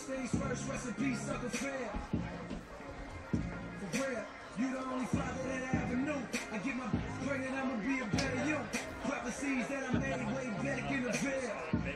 First things first, recipe sucker fair. For real, you the only father that I ever knew. I get my pregnant, I'ma be a better you. Prophecies that I made way back in the veil.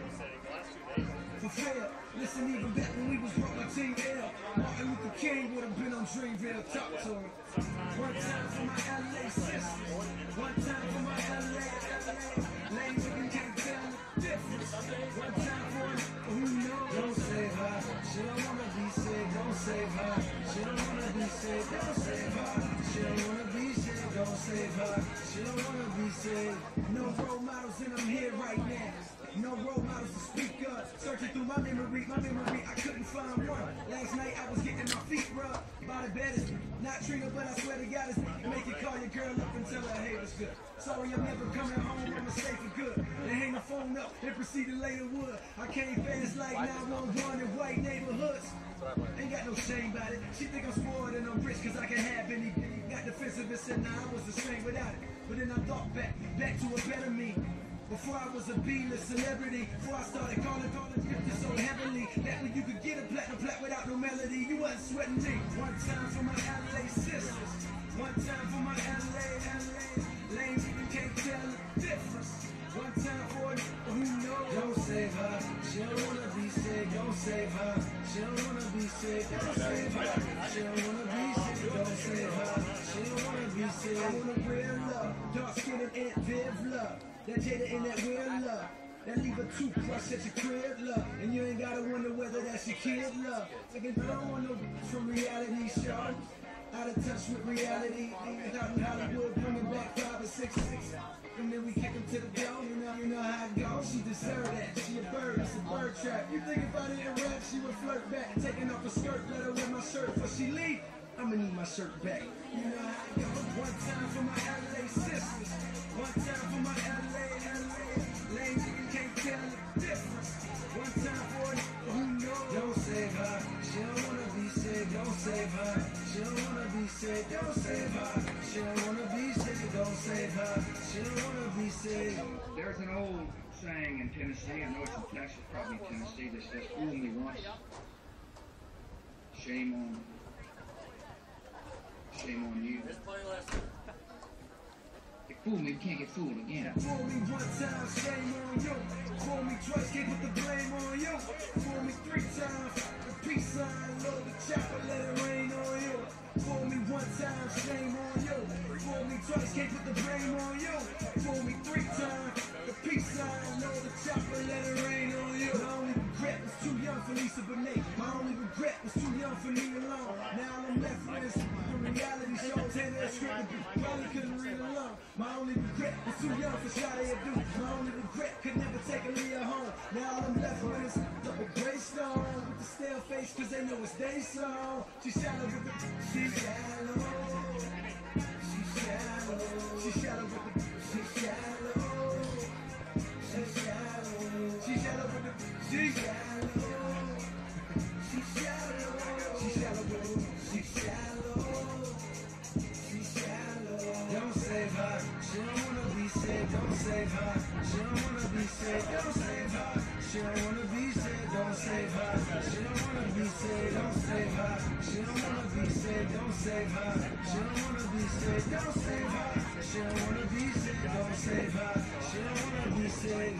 For fair, listen, even back when we was broke, my team ill. Martin Luther King would have been on Dreamville. Talk to him. One time for my LA sisters. One time for my LA. Lame chicken can't tell the difference. One time for it, who knows? Don't save her. She don't wanna be saved. Don't save her. She don't wanna be saved. Don't save her. She don't wanna be saved. Don't save her. She don't wanna be saved. No role models and I'm here right now. No role models to speak up. Searching through my memory, I couldn't find one. Last night I was getting my feet rubbed by the baddest. Not Trina, but I swear to God, it's make you call your girl up and tell her, hey, it's good. Sorry, I'm never coming home, I'ma stay for good. They hang the phone up, and proceed to lay the wood. I came fast like 911 in white neighborhoods. Ain't got no shame about it. She think I'm spoiled and I'm rich cause I can have anything. Got defensive and said, nah, I was the same without it. But then I thought back to a better me. Before I was a B-list celebrity, before I started calling scripted so heavily, that when you could get a platinum plaque without no melody, you wasn't sweating me. One time for my LA sisters, one time for my LA. Lanes even can't tell the difference. One time for it, who knows? Don't save her, she don't wanna be saved. Don't save her, she don't wanna be saved. Don't save her, she don't wanna be saved. Don't save her, she don't wanna be saved. I want a real love, dark skin and Aunt Viv love. That Jada in that weird love. That leave a toothbrush at your crib, love. And you ain't gotta wonder whether that's your kid, love. Like, I don't want no from reality show. Out of touch with reality. Out in Hollywood, coming back 5 or 6. And then we kick him to the door. You know how it goes. She deserved that. She a bird, it's a bird trap. You think if I didn't rap, she would flirt back. Taking off her skirt, let her wear my shirt. Before she leave, I'ma need my shirt back. You know how it goes. One time for my LA sisters. One time for my LA. Lame nigga can't tell the difference. One time for it, who knows? Don't save her. She don't wanna be saved. Don't save her. She don't wanna be saved. Don't save her. She don't wanna be saved. Don't save her. She don't wanna be saved. There's an old saying in Tennessee, I know it's in Texas, probably Tennessee, that says, fool me once, shame on you. You fool me, you can't get fooled again. Fool me one time, shame on you. Fool me twice, can't put the blame on you. Fool me 3 times, the peace sign, load the chopper, let it rain on you. Fool me one time, shame on you. Fool me twice, can't put the blame on you. Fool me 3 times, the peace sign, load the chopper, let it rain on you. My only regret was too young for Lisa Bonet. My only regret was too young for me alone. Now I'm left with the reality show. Taylor script, probably couldn't read alone. My only regret was too young for Shadi Abdul. My only regret could never take a Leah home. Now all I'm left with is double gray stone with the stale face, cause they know it's they song. She shallow with the she shallow. She shallow. She shallow with the she shallow. She shallow. She shallow with the she shallow. She shallow. She shallow with the she shallow. She shallow. Don't save her. She don't wanna be saved. Don't save her. She don't wanna be saved. Don't save her. She don't wanna be saved. Don't save her. She don't wanna be saved. Don't save her. She don't wanna be saved. Don't save her. She don't wanna be saved. Don't save her. She don't wanna be saved. Don't save her. She don't wanna be saved.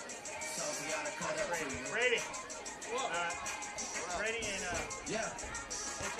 Ready and Yeah.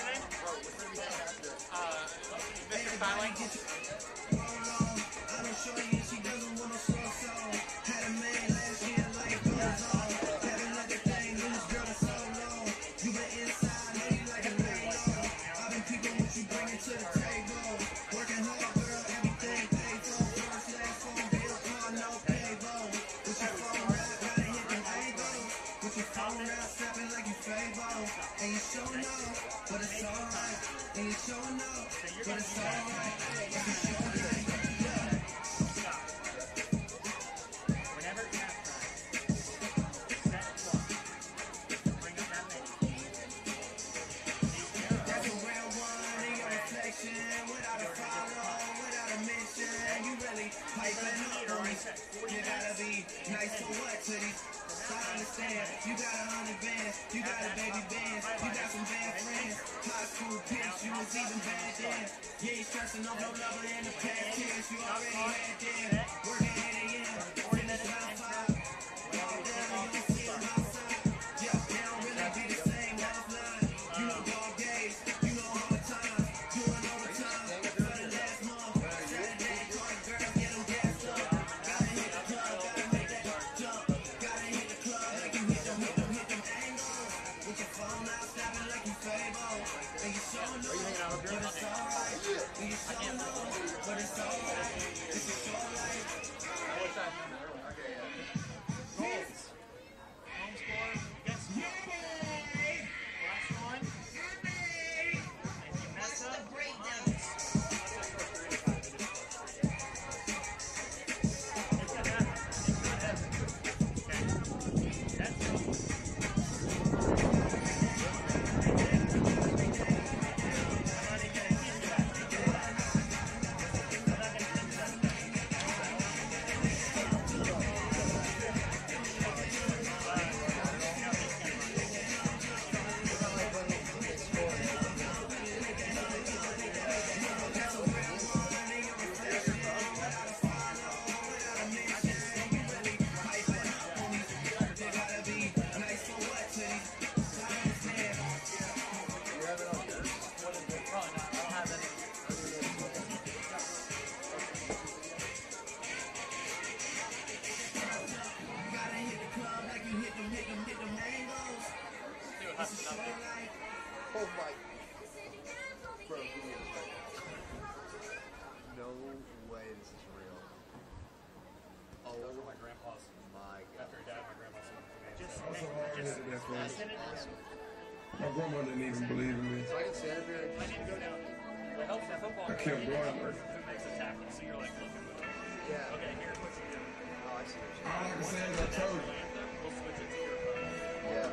My grandma didn't even believe in me. So I can stand up here. I need to go down. It helps the football. I kept going. Who makes a tackle? So you're like looking. Yeah. Okay, here's what you do. Oh, I see what you All I can say is I told you. We'll switch it to your phone. Yeah.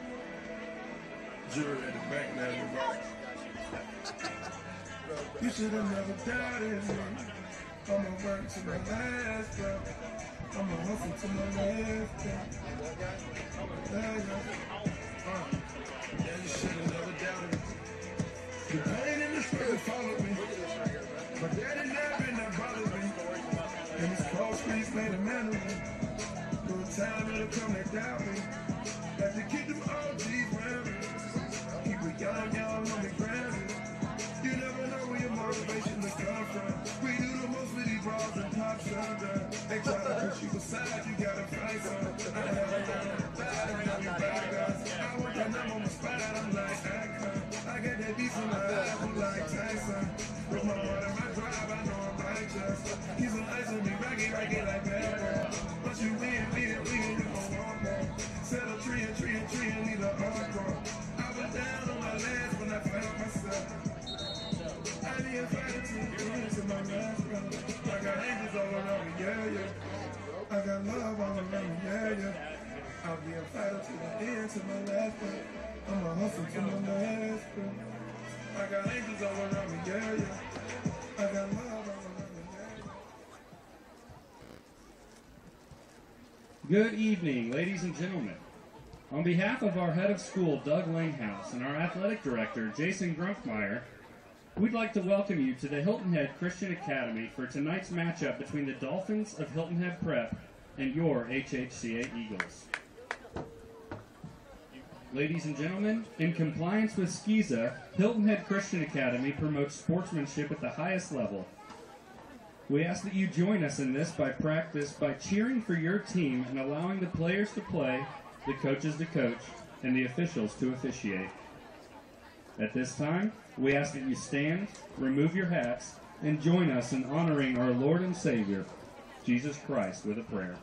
Jury at the back now. You should have never doubted me. I'ma work to my last breath. I'ma hustle to my last breath. Yeah, you should have never doubted me. The pain and the struggle followed me. My daddy never been that bothered me. And his cold streets made a man of me. Through a time it'll come they doubt me. Like to keep them OGs around me. Keep it young on the ground. You never know where your motivation will come from. We do the most with these bras and pop sugar. They try to push you aside, you gotta fight some. I have a lot of bad and I'm bad guys. I work and I'm on the spot, I'm like icon. I got that beef in my eyes, I'm like Tyson. With my heart and my drive, I know I'm righteous. Keep some ice on me, rocky like bad boy. Once you win, you gon' want more. Set a tree and need an encore. I was down on my last when I found myself. I be invited to the end to my last breath. I got angels all around me, yeah. I got love all around me, yeah. I'll be invited to the end to my last breath. I'ma hustle to my last breath. I got angels all around me, yeah. I got love all around me, yeah. Good evening, ladies and gentlemen. On behalf of our head of school, Doug Langhouse, and our athletic director, Jason Grumpmeyer, we'd like to welcome you to the Hilton Head Christian Academy for tonight's matchup between the Dolphins of Hilton Head Prep and your HHCA Eagles. Ladies and gentlemen, in compliance with SCISA, Hilton Head Christian Academy promotes sportsmanship at the highest level. We ask that you join us in this by cheering for your team and allowing the players to play, the coaches to coach, and the officials to officiate. At this time, we ask that you stand, remove your hats, and join us in honoring our Lord and Savior, Jesus Christ, with a prayer.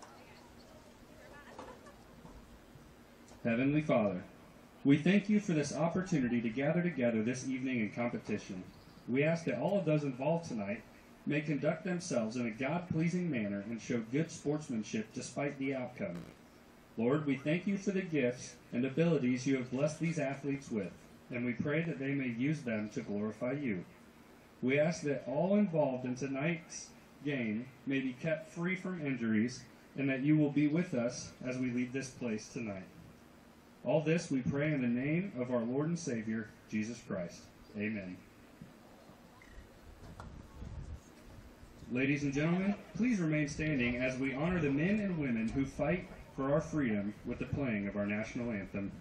Heavenly Father, we thank you for this opportunity to gather together this evening in competition. We ask that all of those involved tonight may conduct themselves in a God-pleasing manner and show good sportsmanship despite the outcome. Lord, we thank you for the gifts and abilities you have blessed these athletes with, and we pray that they may use them to glorify you. We ask that all involved in tonight's game may be kept free from injuries, and that you will be with us as we leave this place tonight. All this we pray in the name of our Lord and Savior, Jesus Christ. Amen. Ladies and gentlemen, please remain standing as we honor the men and women who fight for our freedom with the playing of our national anthem.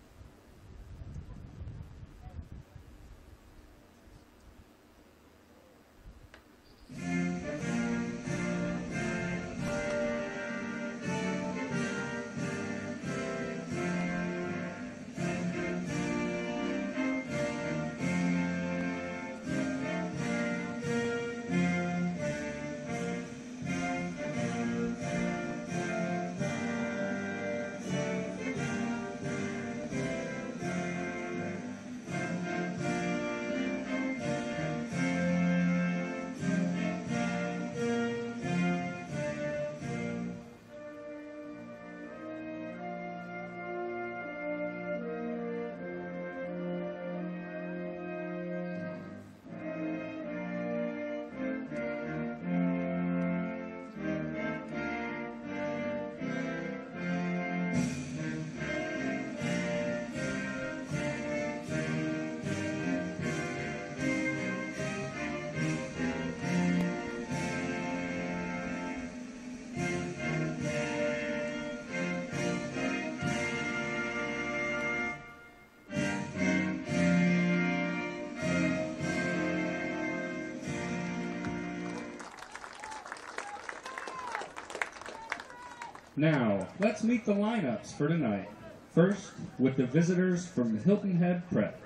Now, let's meet the lineups for tonight. First, with the visitors from Hilton Head Prep.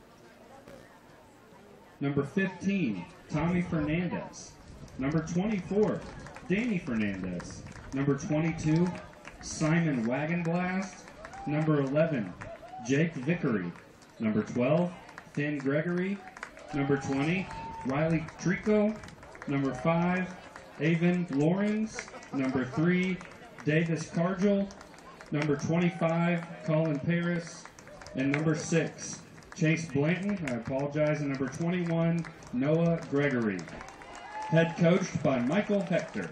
Number 15, Tommy Fernandez. Number 24, Danny Fernandez. Number 22, Simon Wagenblast. Number 11, Jake Vickery. Number 12, Finn Gregory. Number 20, Riley Trico. Number 5, Avon Lawrence. Number 3, Davis Cargill. Number 25, Colin Paris. And number 6, Chase Blanton. I apologize. And number 21, Noah Gregory. Head coached by Michael Hector.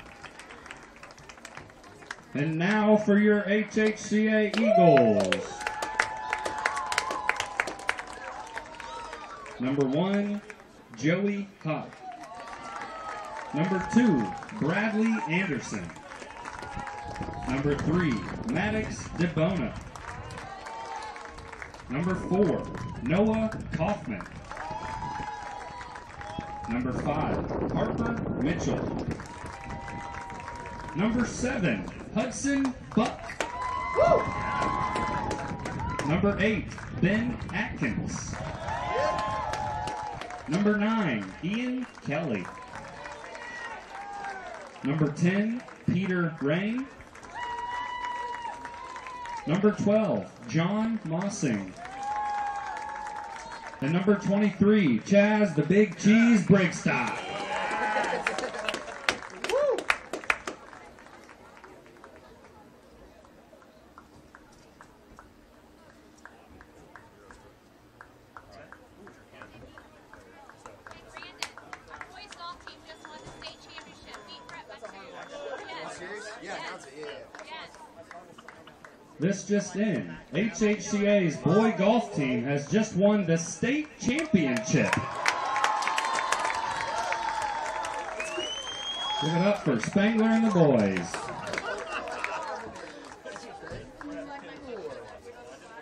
And now for your HHCA Eagles. Number 1, Joey Hott. Number 2, Bradley Anderson. Number 3, Maddox DeBona. Number 4, Noah Kaufman. Number 5, Harper Mitchell. Number 7, Hudson Buck. Woo! Number 8, Ben Atkins. Number 9, Ian Kelly. Number 10, Peter Rain. Number 12, John Mossing. And number 23, Chaz the Big Cheese Breakstock. This just in, HHCA's boy golf team has just won the state championship. Give it up for Spangler and the boys.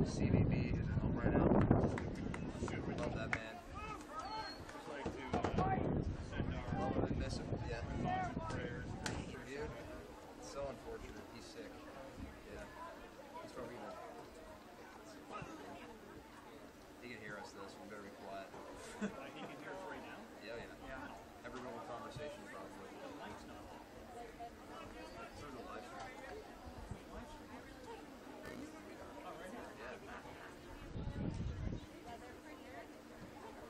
CVB, who's at home right now. We love that man. Just like to send our Oh, we miss him. Yeah. thoughts and prayers. Dude, it's so unfortunate. He's sick. Yeah. He's probably gonna. He can hear us though, so we better be quiet. Like he can hear us right now. Yeah, yeah. Yeah. Every little conversation probably. The light's not on. Through the live stream. Oh, right here. Yeah.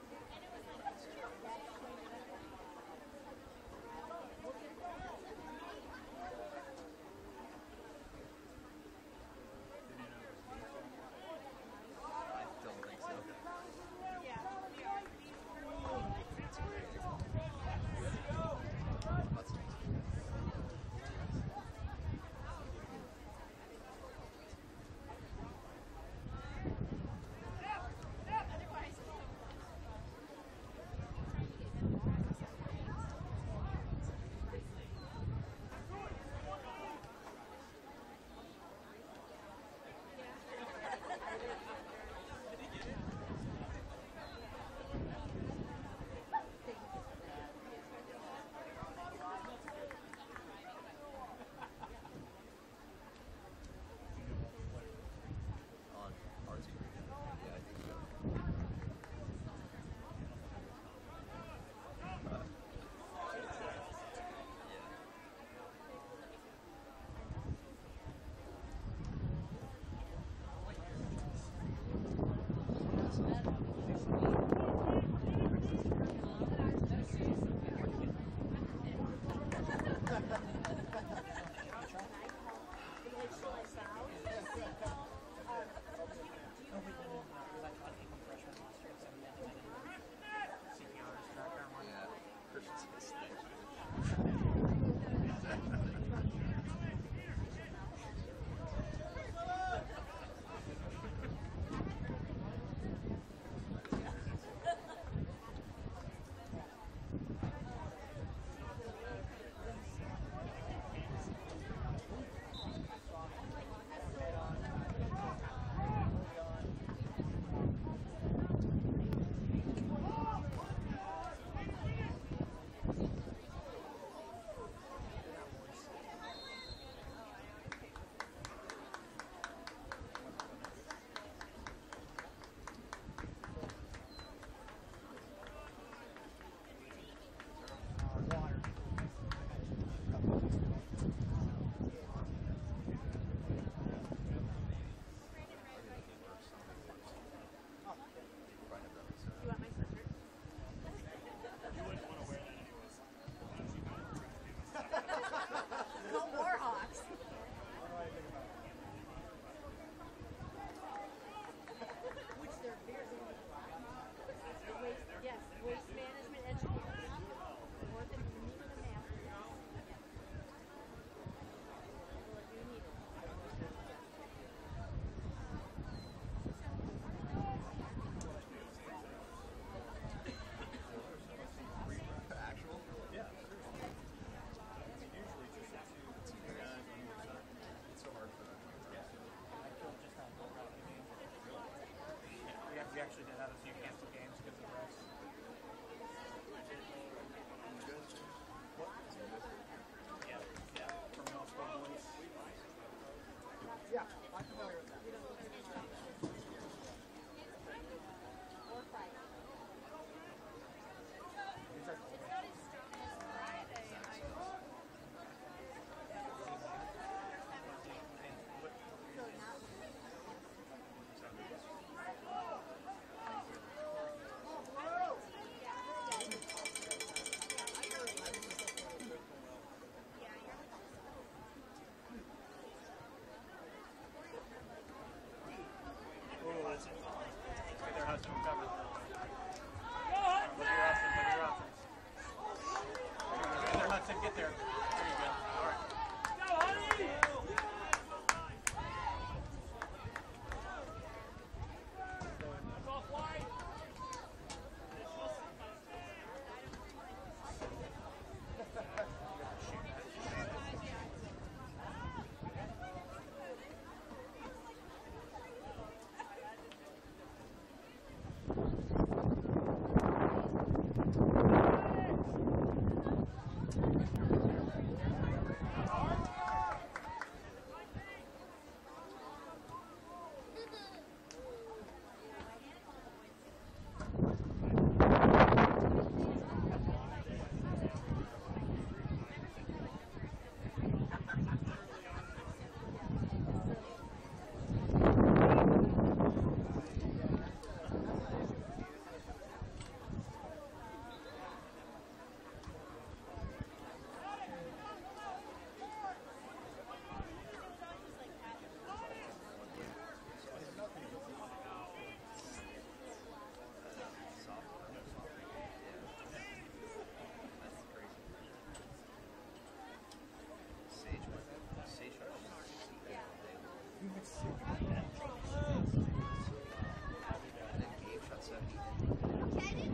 And then Gabe shot 70.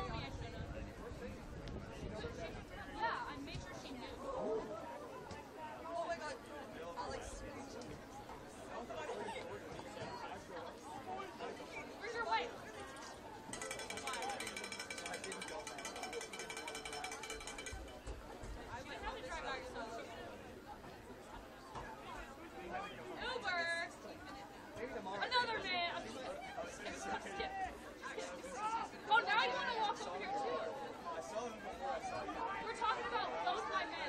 told me I should have. Yeah, I made sure she knew. Oh my god. Alex. Where's your wife? Why? I would have to drive by yourself. Uber! Another man! Skip. Oh, now you want to walk over here too? We're talking about both my men.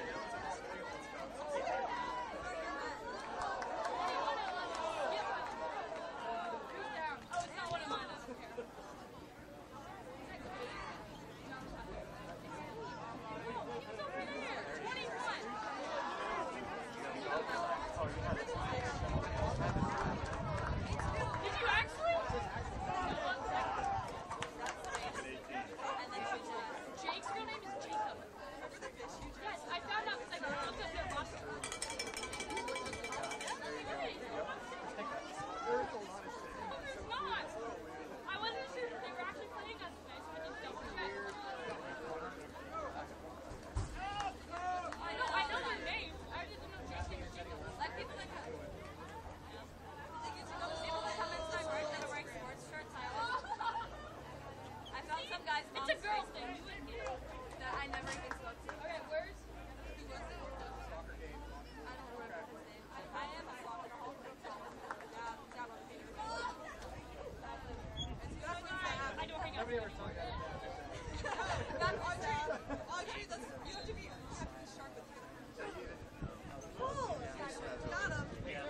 Who's down? Oh, it's not one of mine. I don't care. No, he was over there. 21. Did you actually? Jake's real name is Jacob. Yes, I found out because I looked up their roster. No, there's not. I wasn't sure that they were actually playing us today, so I just double checked. I know their names. I just didn't know Jason and Jacob. Like people that come. The thing is, you know, people that come into my work that are wearing sports shirts, I found some guys. It's a girl thing. You wouldn't get it. That I never even spoke to. Okay, where's? Who was it? I don't remember his name. I am a soccer hall. Yeah, I'm a painter. It's good when I don't hang out with anyone. That's Audrey, that's, you have to be sharp with you. Oh, got him.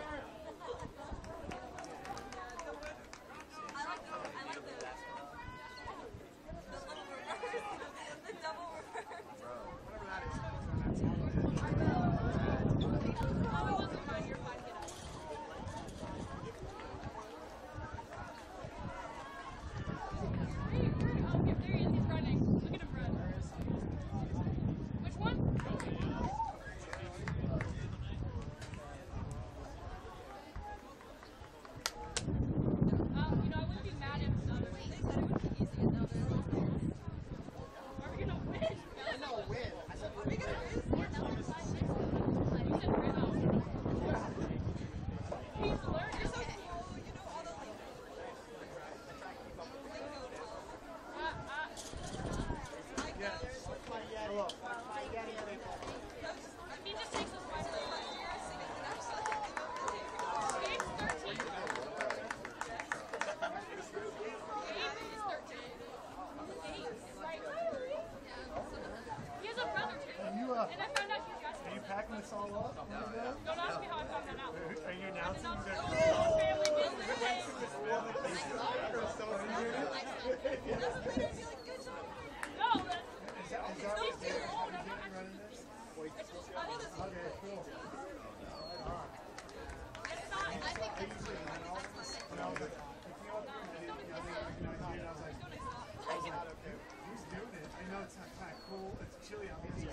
I like the little reverse, the double reverse. Oh, it wasn't mine. You're fine. Get up. Oh, there he is. He's running. Look at him run. Which one? You know, I wouldn't be mad if the other They said it would be easy, and now they're like, Are we gonna win? No, win. I said, are we gonna lose? You said Rizzo. He's learning. You're so cool, you know all the lingo. hello. He just takes us right away. Gabe's 13. Gabe is 13. Gabe is right. He has a brother too. And I found out he's got Are you packing this all up? Don't ask me how I found that out. Are you announcing that? Family business. No, that's he's too old. I'm not actually. It's just Okay, cool. it's not. I think that's No, but who's doing it? I know it's not kind of cool. It's chilly out here.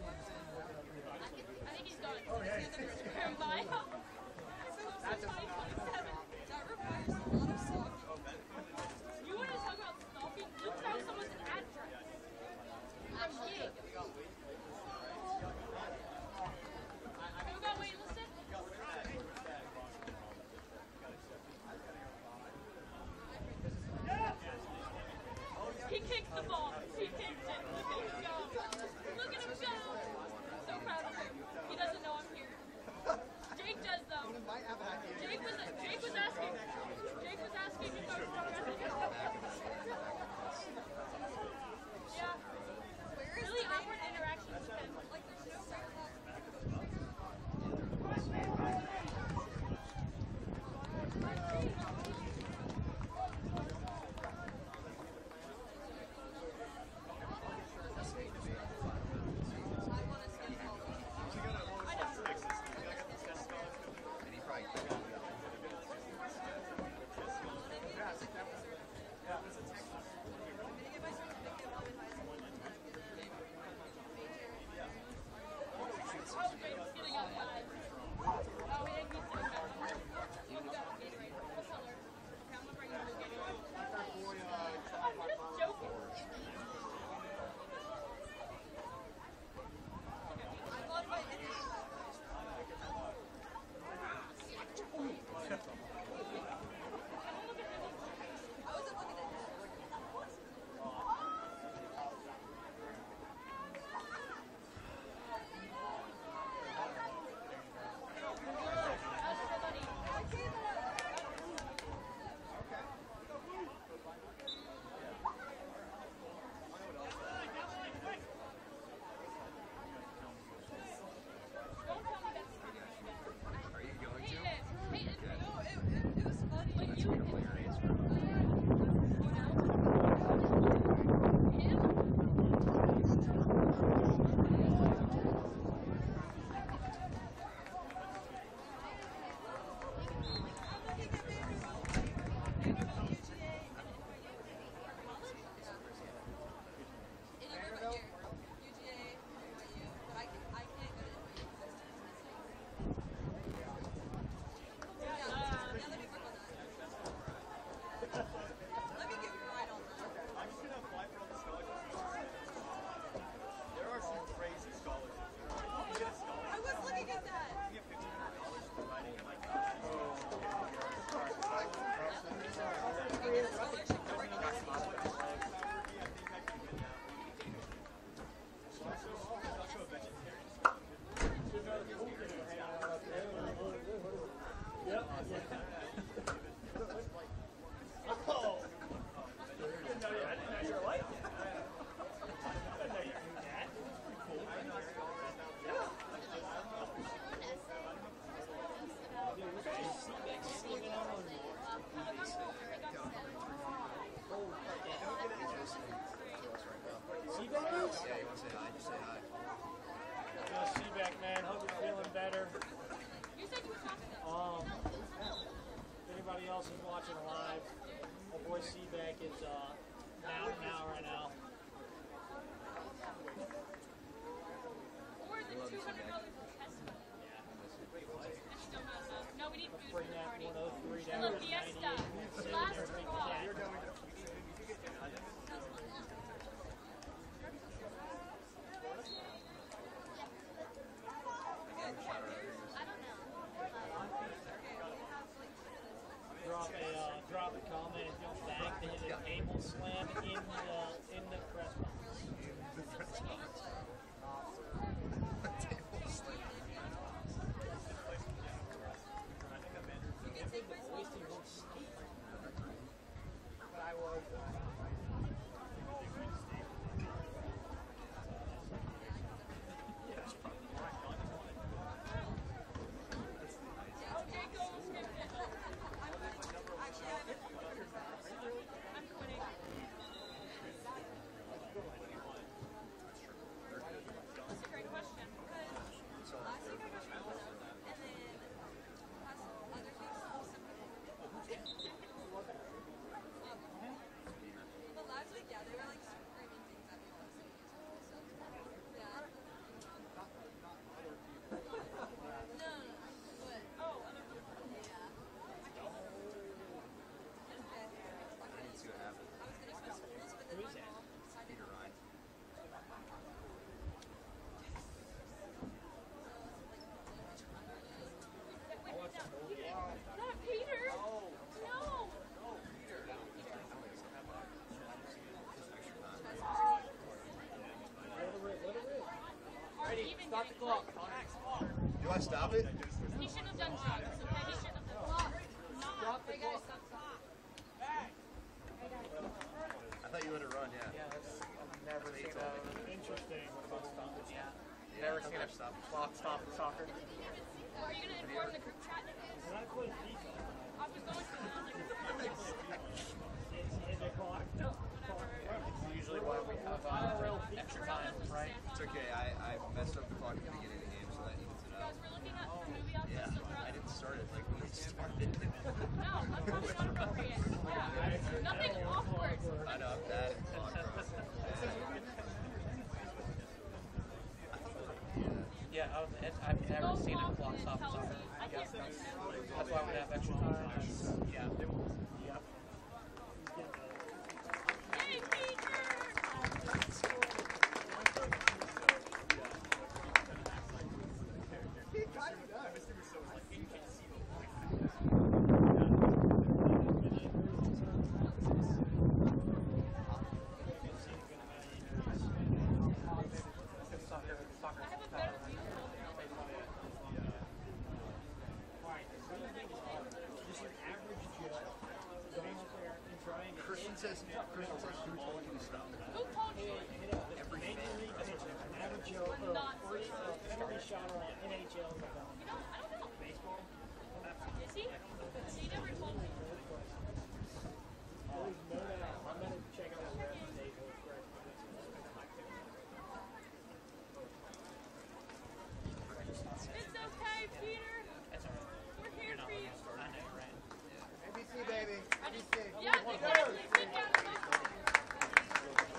I think he's done. And by that's 2027. That requires a lot of stalking. You want to talk about stalking? You found someone's address. I'm gig. Who got waitlisted? He kicked the ball. He kicked it. Look at him go. Look at him go. So proud of him. He doesn't know I'm here. Jake does though. Jake was asking. Jake was asking if I was wrong. Yeah. Really awkward interactions with him. Like, there's no right Stop the clock. Do I stop it? He shouldn't have done drugs, okay? He shouldn't have done drugs. Stop the clock. I thought you let it run, yeah. Yeah, that's, I've never seen that. Interesting. Yeah. Yeah, Never seen a stop. clock stop in soccer. Are you going to inform the group chat? Not quite FIFA. I was going to, and I was like, Is it clock? No. It's usually why we have extra time, right? It's okay. I messed up the clock at the beginning of the game, so that evens it guys, out. we're looking at movie outfits. Yeah, So we're I didn't start it like when we started. No, that's probably not appropriate. Yeah. Nothing awkward. I know, I'm bad at clock. Yeah, I've never seen a clock stop in soccer. I can't finish it. That's why we have extra time. Yeah. Yep. Hey, teacher! Soccer. I have a better view. Christian says, who told you to stop? Who told you? Every fan. I'm not so sure. You know, I don't know. Is he? He never told me. It's okay, Peter. We're here for you. ABC, baby. ABC. Yeah, exactly. Sit down and listen.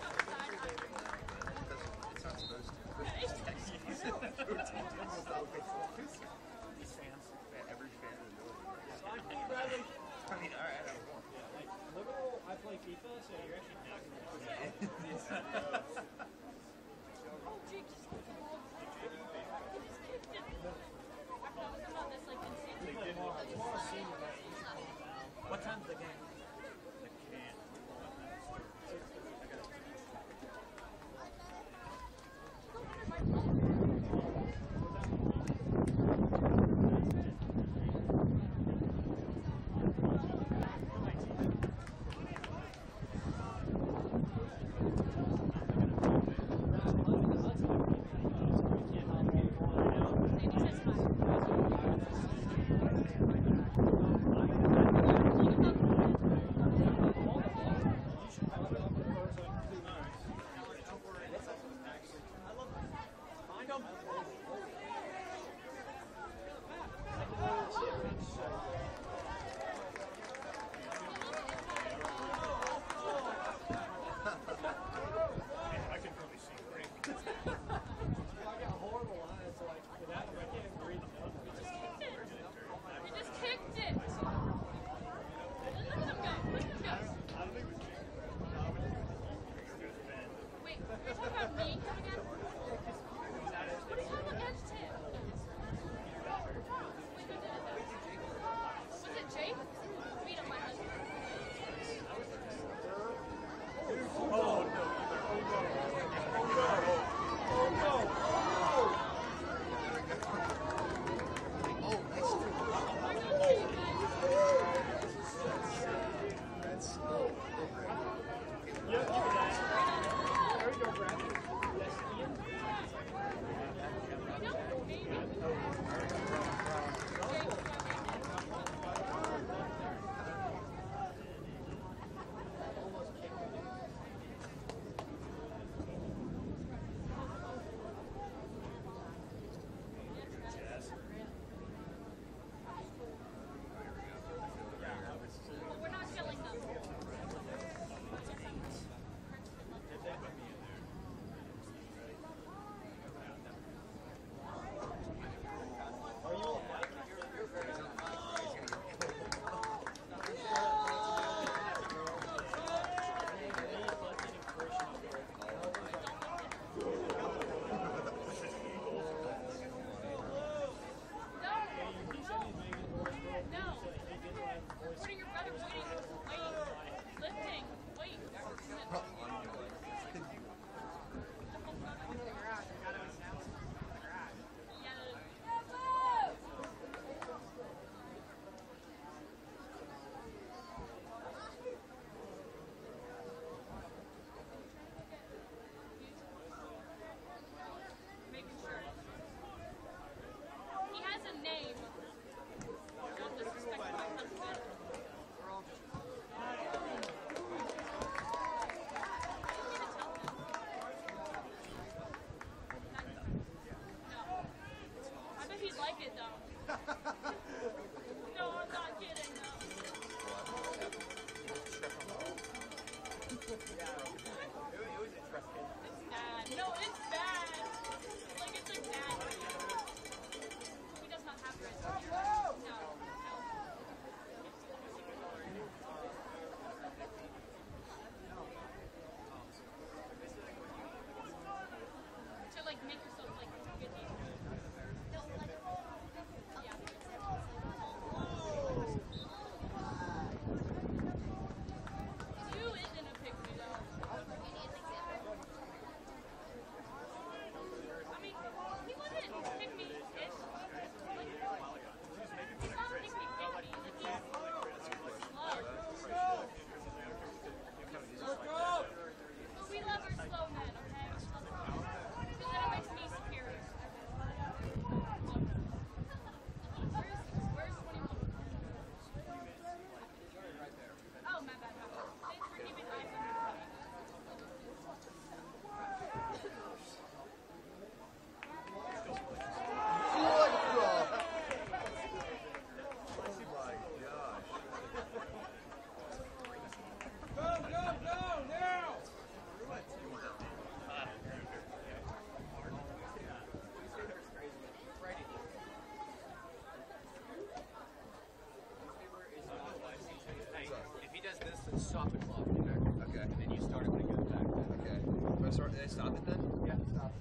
Oh, sorry, did I stop it then? Yeah, stop.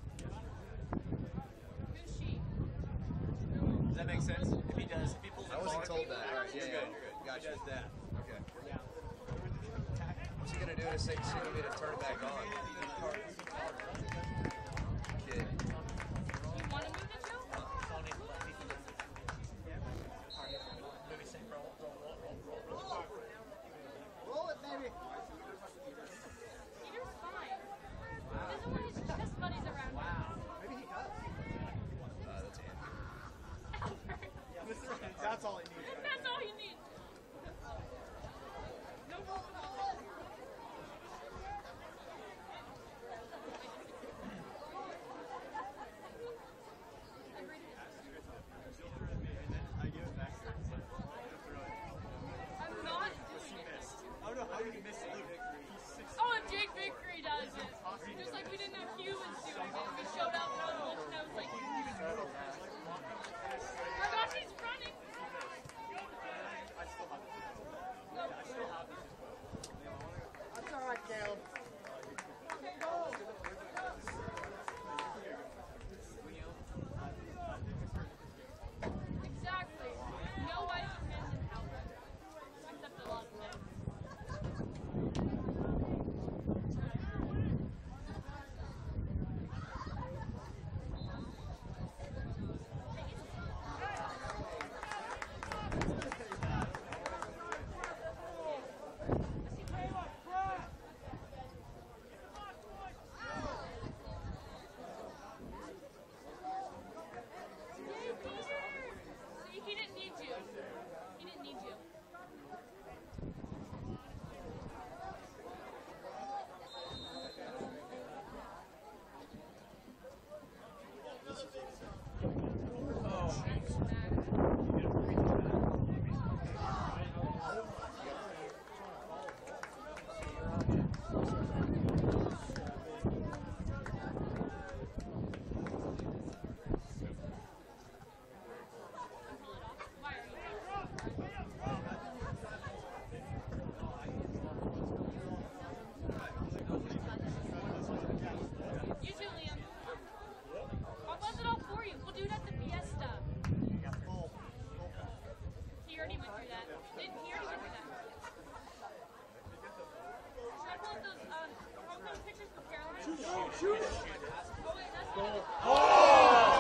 Who's she? Does that make sense? If he does, if he pulls I wasn't told that. All right, you're yeah, good. You're good. Gotcha. He does that. Okay. What's he gonna do to signal me to turn it back on? Kid. You want to move it, Joe? Roll it, baby. Peter's fine. He doesn't want his chest buddies around him. Maybe he does. That's Andrew. Albert. That's all he needs. That's all he needs. No problem. I give it back to her. I'm not doing it. Oh no, how did you miss it? Look, he's 6. Oh, if Jake Vickery does it. Just like we didn't know Hugh was doing it. We showed up and I was looking and I was like, oh my gosh, he's running. That's all right, Caleb. Exactly. No white men in Albert. Except the last name. Yay, Peter! See, he didn't need you. He didn't need you. Why are you too, Liam. I'll buzz it all for you. We'll do it at the fiesta. He already went through that. He already went through that. Should I pull up those homecoming pictures from Caroline? Shoot! Oh wait, that's not it.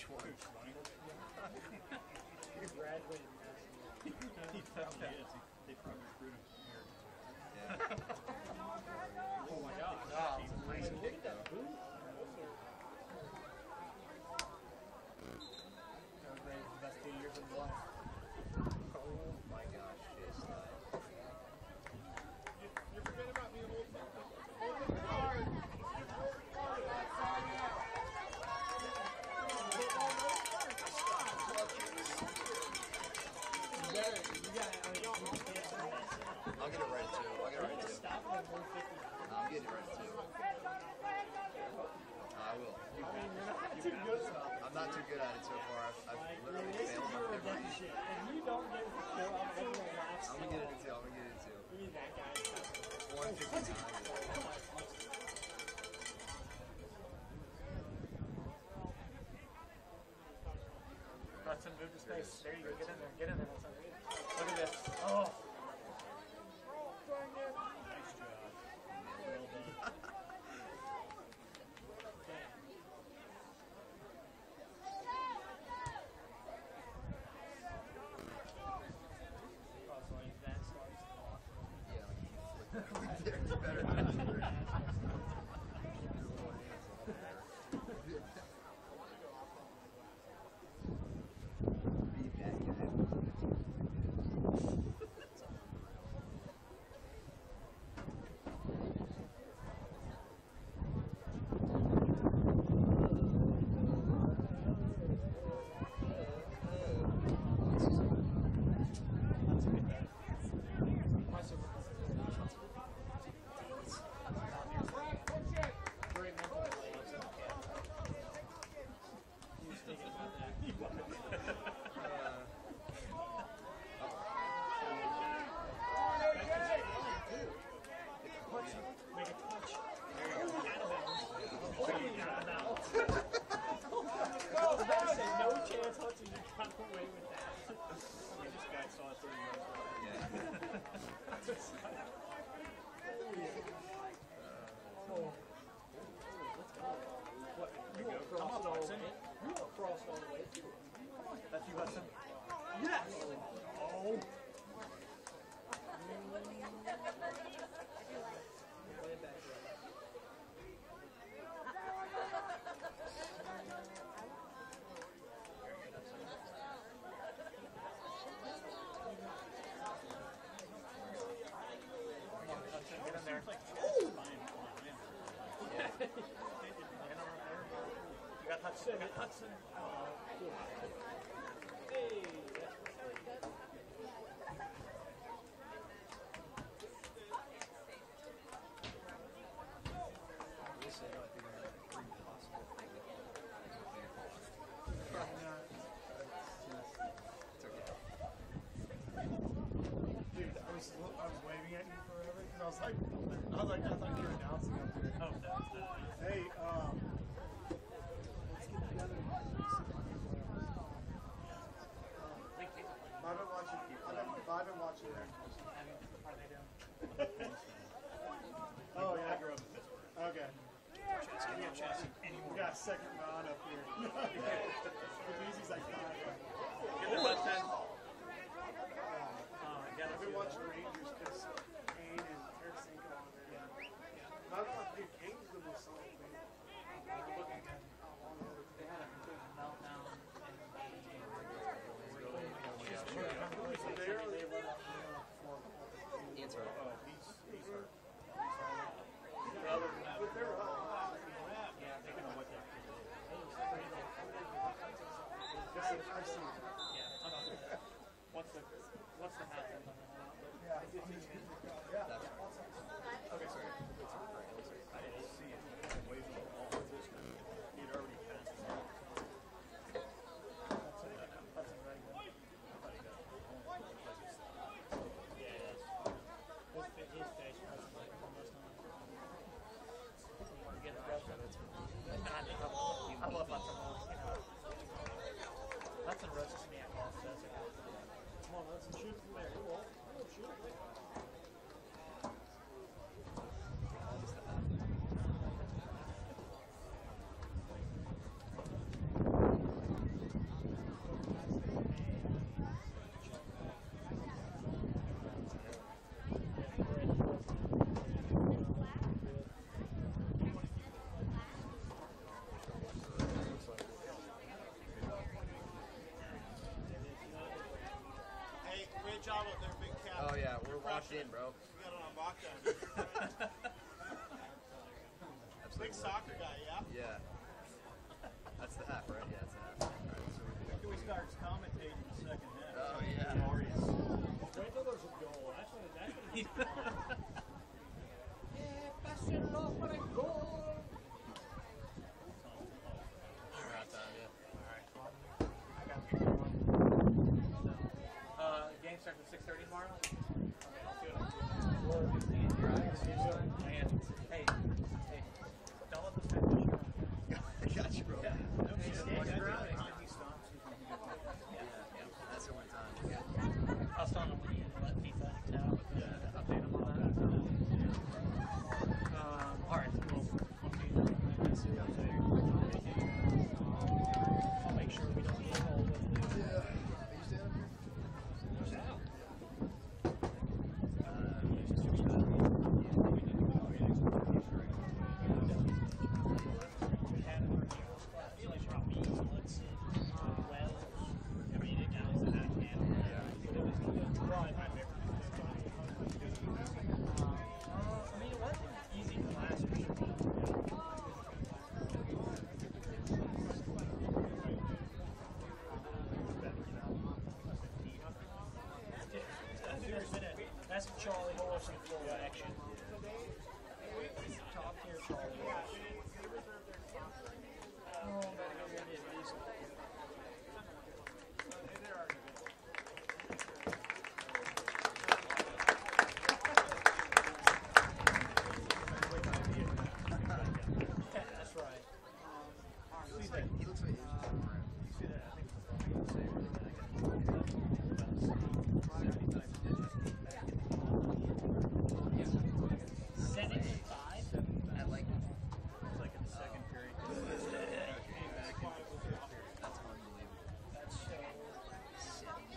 one? He graduated last year. He probably is. They probably recruited him from here. Yeah. Oh my God. Ah, it's a nice kick though. Best 2 years of his life. Oh my gosh, shit slide. You forget about me a little bit. I'll get it right at 2. I'll get it right at 2. No, I'm getting it right at 2. No, I will. I'm not too good at it so far. I've literally failed on every. You don't get to kill out everyone laughs. I'm gonna get it at 2. I'm gonna get it at 2. We need that guy. 159. Hudson, move to space. There you go. Get in there. Get in there. Look at this. Oh. Nice job. Well done. It's better not to. Beat that guy. That's you, Hudson. Yes! Oh! Get in there. You got Hudson. You got Hudson. Hey. Dude, I was waving at you forever because I was like, I thought you were announcing up here. Oh, no. Hey, let's get together. I've been watching. I've been watching it. How they doing? Oh yeah. I grew up in Pittsburgh. Okay. We got a second round up here. Easy's like 5. Get the button. I've been watching Rangers because Kane and Tarasenko on there. Yeah. I was like, dude, Kane's the most solid player. Looking at how long they had a complete meltdown in so they let out It's hurt. he's hurt. But they're up. Yeah, they can know what they're doing. I've seen it. Yeah, I'm not sure. What's the half? Yeah, 15 minutes. Yeah. Okay, sorry. I didn't see it. Away from the ball. He'd already passed it. That's a very good. Yeah, it is. His face was like almost on. Get the rest of it. I love Hudson. Hudson roasts me at all. Come on, Hudson, shoot from there. You won't. Shoot. locked in, bro. We got it on lockdown. Big soccer guy, yeah? Yeah. That's the half, right? Yeah, it's the half. All right, so Until he starts commentating the second half. oh, yeah. Glorious. Wait till there's a goal. That's what it's fun. Game starts at 6:30 tomorrow. Hey, don't let this guy push you. I got you, bro. Yeah. That's the only time. I was telling him when you let FIFA out, update him on that. All right, cool. I'll make sure we don't get all with it. That's Charlie Horse in full action. Top tier Charlie Horse. Oh, man, it is. That's right. He looks like he's from Brand. You see that? I think it's the same. At like in the second period. That's unbelievable. That's so sick.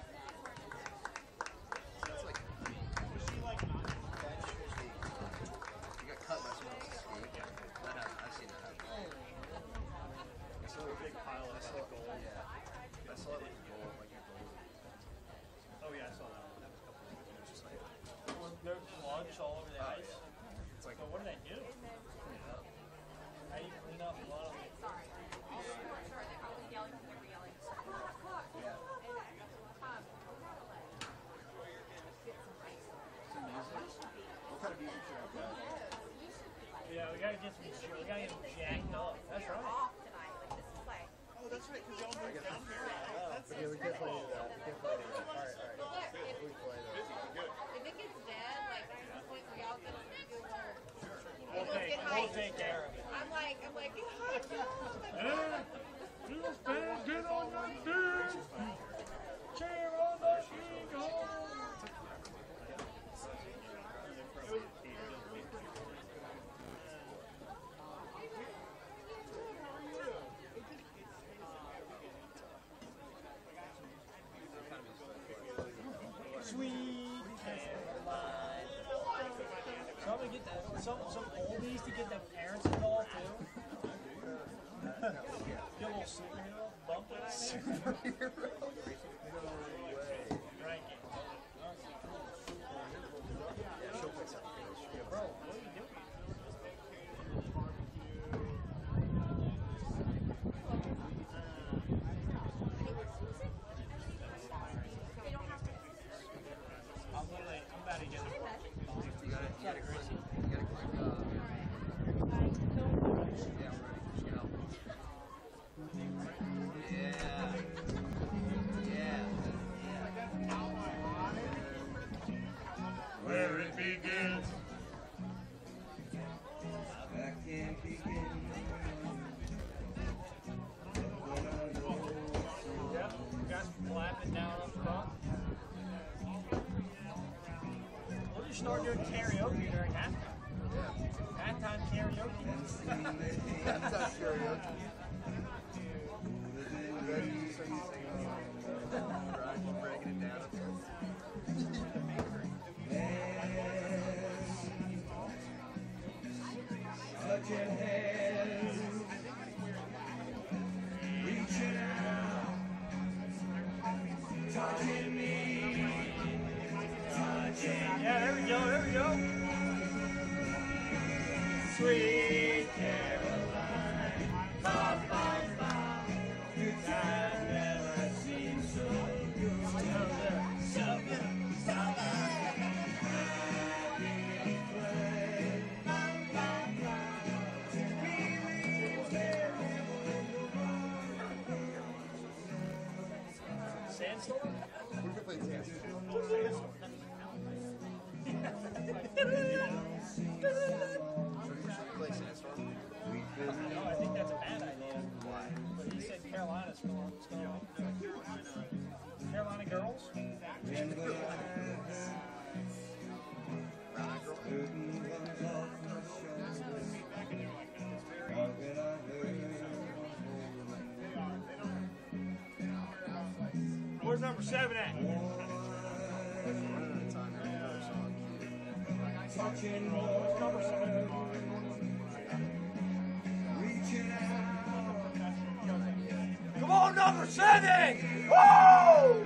That's like was she like not you got cut last month to skate. That happened. I've seen that happen. I saw a big pile of gold. Yeah. I saw it like gold, like a gold. Oh, yeah, I saw that one. That was a couple of weeks ago. It's just like There's slugs all over the ice. it's like So what did I do? How do you clean up a lot of it? what kind of music should I play? Yeah, we gotta get some shit. We gotta get them jacked up. That's right. Oh, that's right, because y'all moved down here. Okay, we can't play that. We can't play that. Alright. We play that. If it gets dead, like there's a point where y'all gonna do work. We'll take care of it. I'm like, get hot, Get on your feet. Cheer on the Eagles. Sweet Caroline. Somebody get that. Some oldies to get their parents involved too. Get a little superhero bump it. Ranking. Bro, what are you doing? I'm about to get it. You gotta click, yeah, we're ready. Just get out. Where it begins, I can't begin. Yep, guys flapping down up front. We'll just start doing karaoke during halftime. Halftime karaoke. That's not karaoke. Breaking it down. Touching hands, reaching out, touching me, touching Yeah, there we Sweet Caroline, ba, ba, ba. I've never seen so good, so good, so good. Sandstorm? We could play Sandstorm. Play Sandstorm? No, I think that's a bad idea. Why? But he said Carolina's going. Carolina girls? Where's number 7 at? Number 7. Come on, number 7! Woo!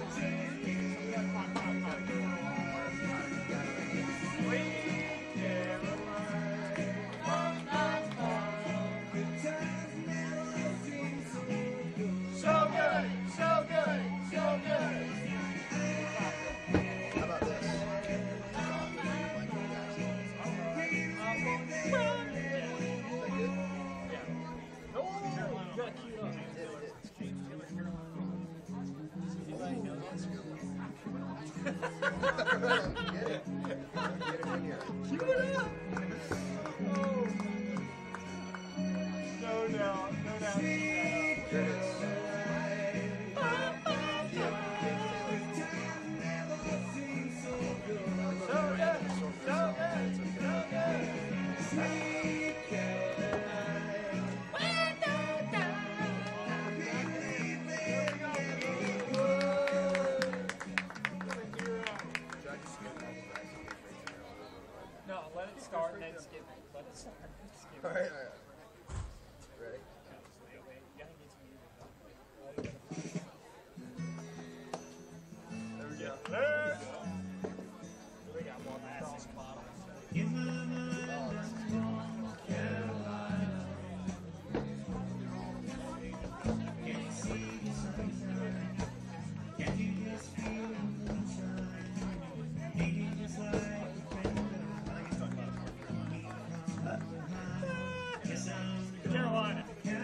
So good, so good, so good. How about this? No, you gotta queue it up. Get it. Get it in here. Queue it up. Oh. No doubt, no doubt. Here it is. So good, so good, so good. No, let it start and then skip it. Let it start and then skip it. All right. Ready? There we go. We got one last bottle. Carolina.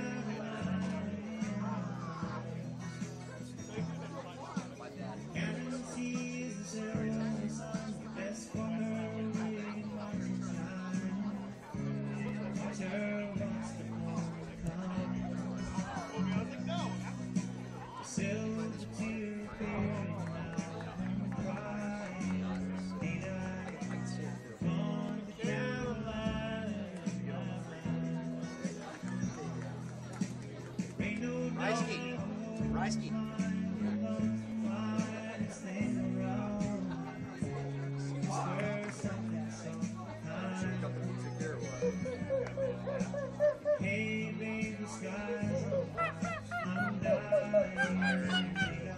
Risky. Should we cut the music there or what? Hey, baby, skies, I'm dying.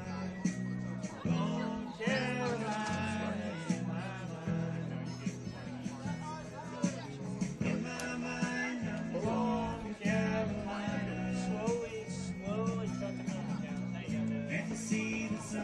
Gone Caroline in my mind. Gone Caroline. Slowly cut the camera down. There you go. And to see the sun.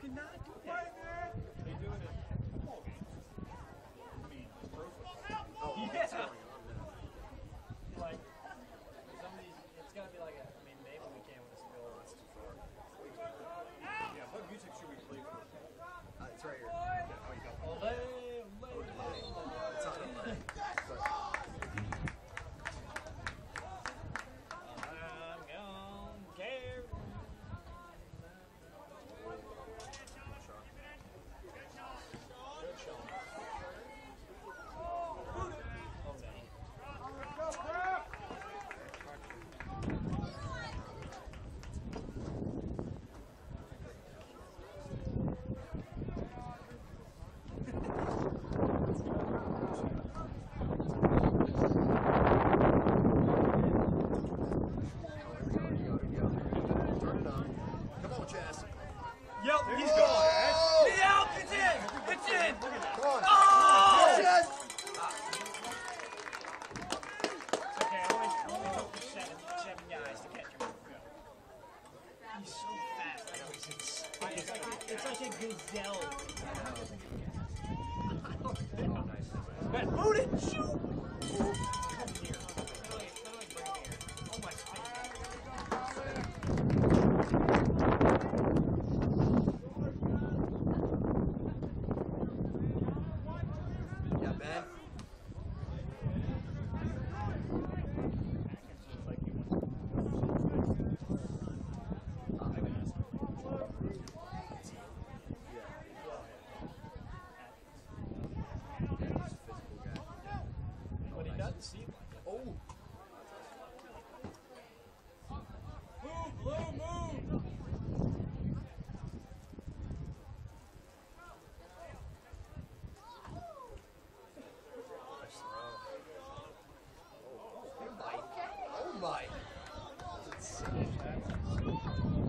cannot do that. They do it in football games. I mean, pro football. Oh, Yeah. what's going on now? Like, some of these, it's gotta be like a, I mean, maybe we can with this bill. That's too far. Yeah, what music should we play for? It's right here. Oh, you got Ole, ole, ole. It's not in there. I'm gonna carry. Good shot. Oh, dang. Turn it on. Come on, Chaz. Yep, he's Oh! gone. Yep, it's in. It's in. Come on. Oh! Chaz. Okay, I only took seven guys to catch him. He's so fast. I know he's it's like a gazelle. But boot it. Shoot. Come here. How do I bring him here? Oh my space. Yeah, Ben. But he doesn't seem like it. Oh. Move, Blue, move. Nice throw. Oh my. Oh my. That's insane.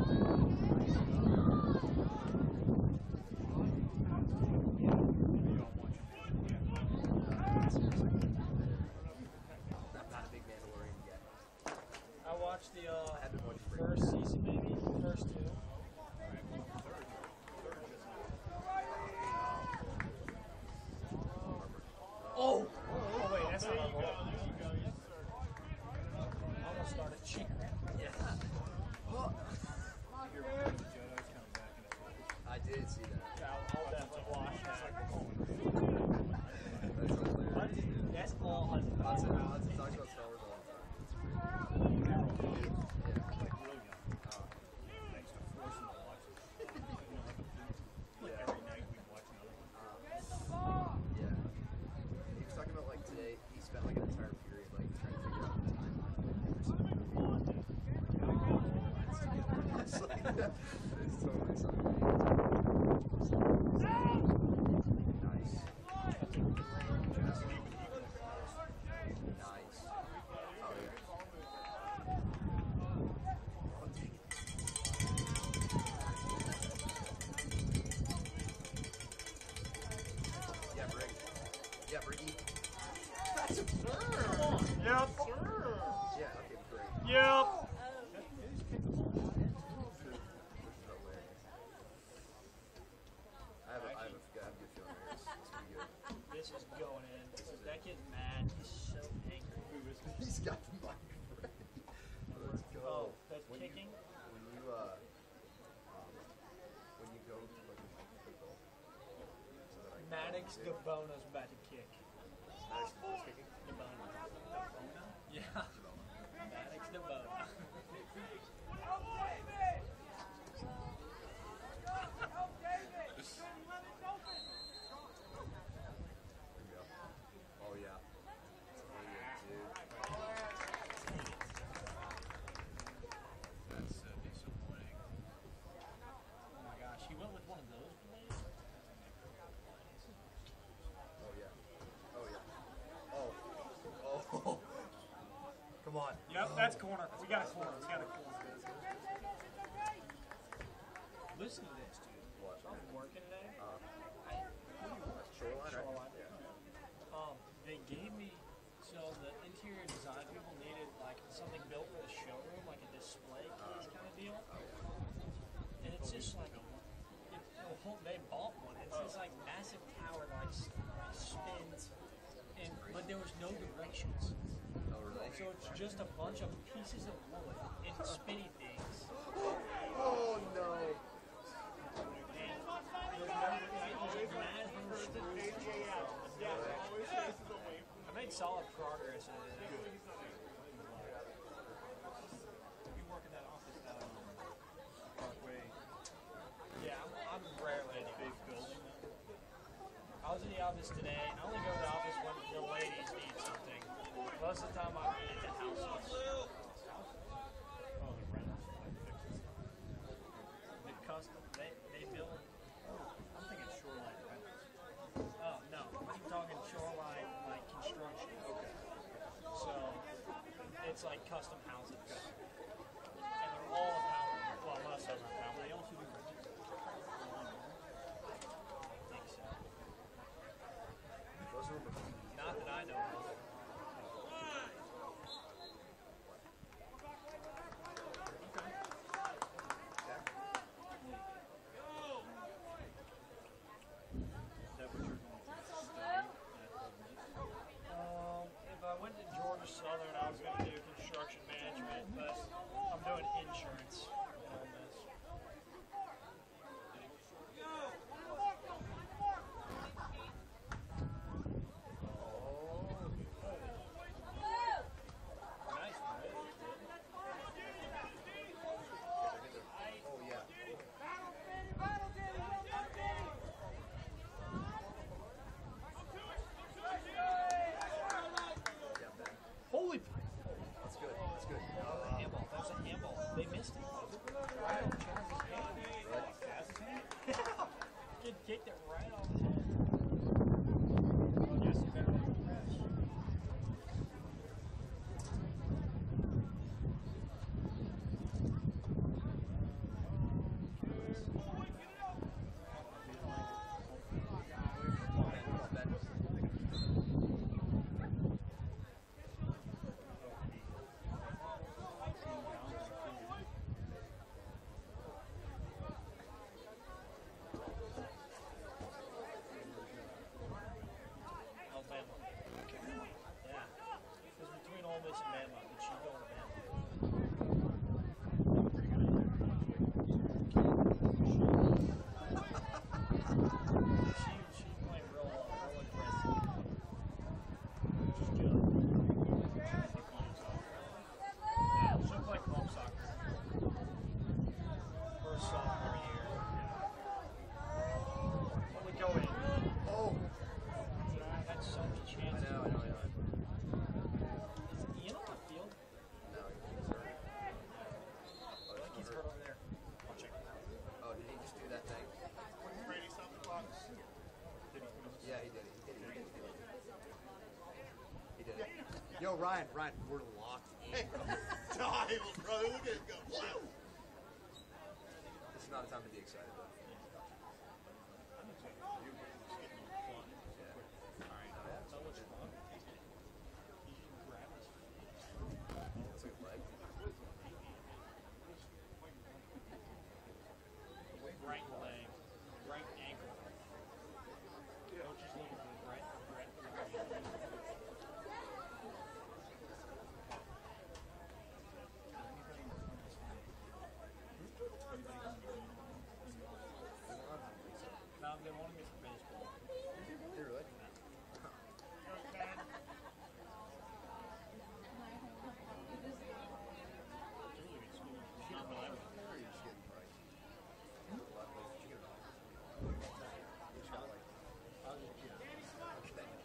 I'm not a big Mandalorian yet. I watched the I've been watching first season, maybe first two. Oh! Oh wait, that's not level. I almost started cheating. Yeah. I did see that. Yeah, I'll definitely watch that. That's hilarious. dude. That's all I Lots of talks about Star Wars all the time. It's pretty great. Thanks to forcing to watch it. Like every night we watch another one. Yeah. He was talking about like today, he spent like an entire period like trying to figure out the timeline of every single movie. Like how all the lines together. It's like it's totally something. Nice. Nice. Oh yeah. Yeah, Brick. Yeah, Bricky. That's absurd. Yep. Yeah, okay, great. Yep. I have a good feeling here. It's pretty good. This is going in. That kid's mad. He's so angry. He's got the mic ready. Let's go. Oh, that's When kicking? When you go to like a football, so that I can Maddox do it. DeBona's about to kick. Maddox is kicking. DeBona. Yeah. Maddox DeBona. There we go. Oh yeah. Dude. That's disappointing. Oh my gosh, he went with one of those blades? Oh yeah. Oh yeah. Oh. Come on. Yep, that's corner. We got a corner. We got a corner. Listen to this, dude. What? I'm working today. Shoreline, right? Shoreline. Yeah. They gave me, so the interior design people needed like something built for the showroom, like a display case kind of deal. And it's just like, the no directions. Oh, really? So it's just a bunch of pieces of wood and spinny things. Oh, no. I made solid progress in it. You work in that office down on Parkway. Yeah, I'm rarely in the Big office. building. I was in the office today. I only go to the office when the ladies need something. Most of the time I'm in the houses. Oh, the rentals, like fixes. The custom, they build. I'm thinking shoreline rentals. Oh, no. I'm talking shoreline, like construction. Okay. So, it's like custom houses. And they're all powered. Well, most of them are powered. They also do rentals. I think so. Those are Not that I know of. Is that what you're going to study at If I went to Georgia Southern, I was going to do construction management, but I'm doing insurance in Ole Miss. Nice, right? Oh, yeah. Yeah, Ben. Holy! That's good. That's good. Handball. That was a handball. They missed it. Right on Chaz's hand. Chaz's hand? Kid kicked it right off his hand. Well, yes, he better make the rest. Come on, Ben. Alabama. Yeah. It was between Ole Miss and Bama, but she's going to Bama. She's playing real aggressive. She's good. Yeah, she'll play club soccer for her sophomore year. Only go in. Oh! Had so many I chances. know. Is Ian on the field? No, he's hurt. I think he's hurt over there. I'll check it out. Oh, did he just do that thing? Brady stopped the clock. Yeah, he did it. He did it. Yo, Ryan, we're locked in. Dive, brother. Look at him go. Wow. This is not a time to be excited, though. I'm excited for you, but it's getting fun. Yeah. All right, tell what's fun. You can grab us. That's like a leg. Right leg, right ankle. Coach is looking for right. No, they want to get some baseball. Hey, really? Or are you just getting priced? What, like, did you get it all? You just got, like, okay.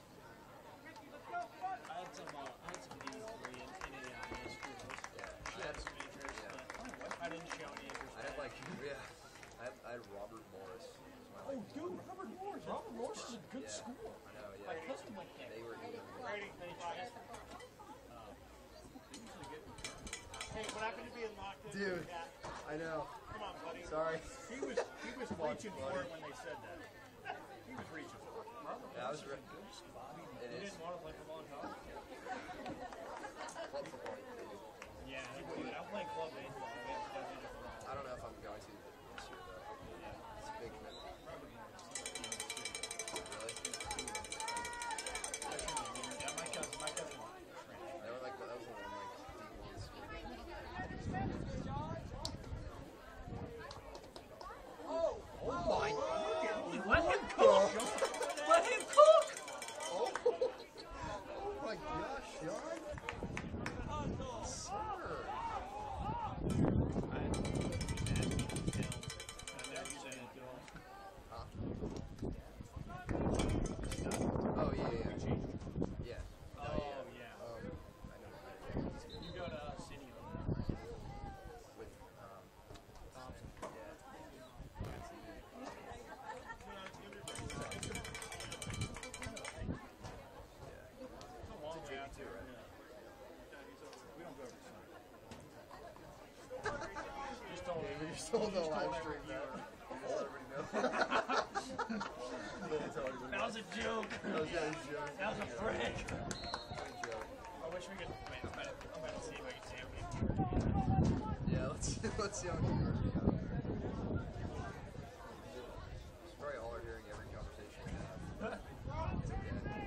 I had some D3 in NAIS schools. Yeah. She had some interest, but I didn't show any interest. I had, like, yeah. I had Robert Morris. Was my, Oh, like, dude, Robert Morris. Robert Morris is a good yeah. school. I know, yeah. My cousin went there. They were even. Brady, They transferred. hey, what happened to being locked in? Dude, Yeah. I know. Come on, buddy. Sorry. He was reaching for it when they said that. He was reaching for it. Yeah, I was re- It You is. didn't want to play football in college? Club football. Yeah, dude, I'm playing club baseball. We have to do it. I don't know if I'm going to this year, though. It's a big commitment. Really? Yeah, my still no live stream that. I'll let everybody know. That was a joke. That was a joke. That was a prank. Good joke. I wish we could. Wait, I'm about to see if I can see how many. Yeah, let's see how many viewers we got. It's probably all are hearing every conversation we have. It's okay.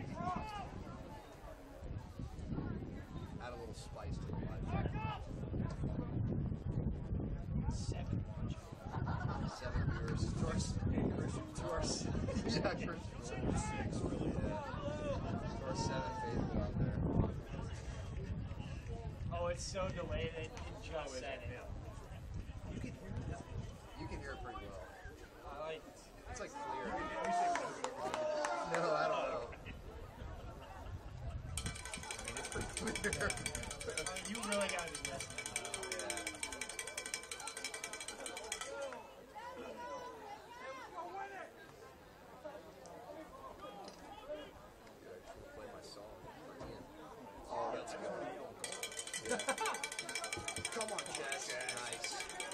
Add a little spice to the live stream. 7 watching. 7 viewers. To our yeah, Christian. 6 really. Yeah. To our 7 faithful out there. Oh, it's so delayed. It just said it. You can hear it pretty well. I like. It's like clear. No, I don't know. I mean, it's pretty clear. You really gotta be listening. Yeah. Dude, I should play my song. Oh, that's good. Yeah. Come on, Chess. Nice.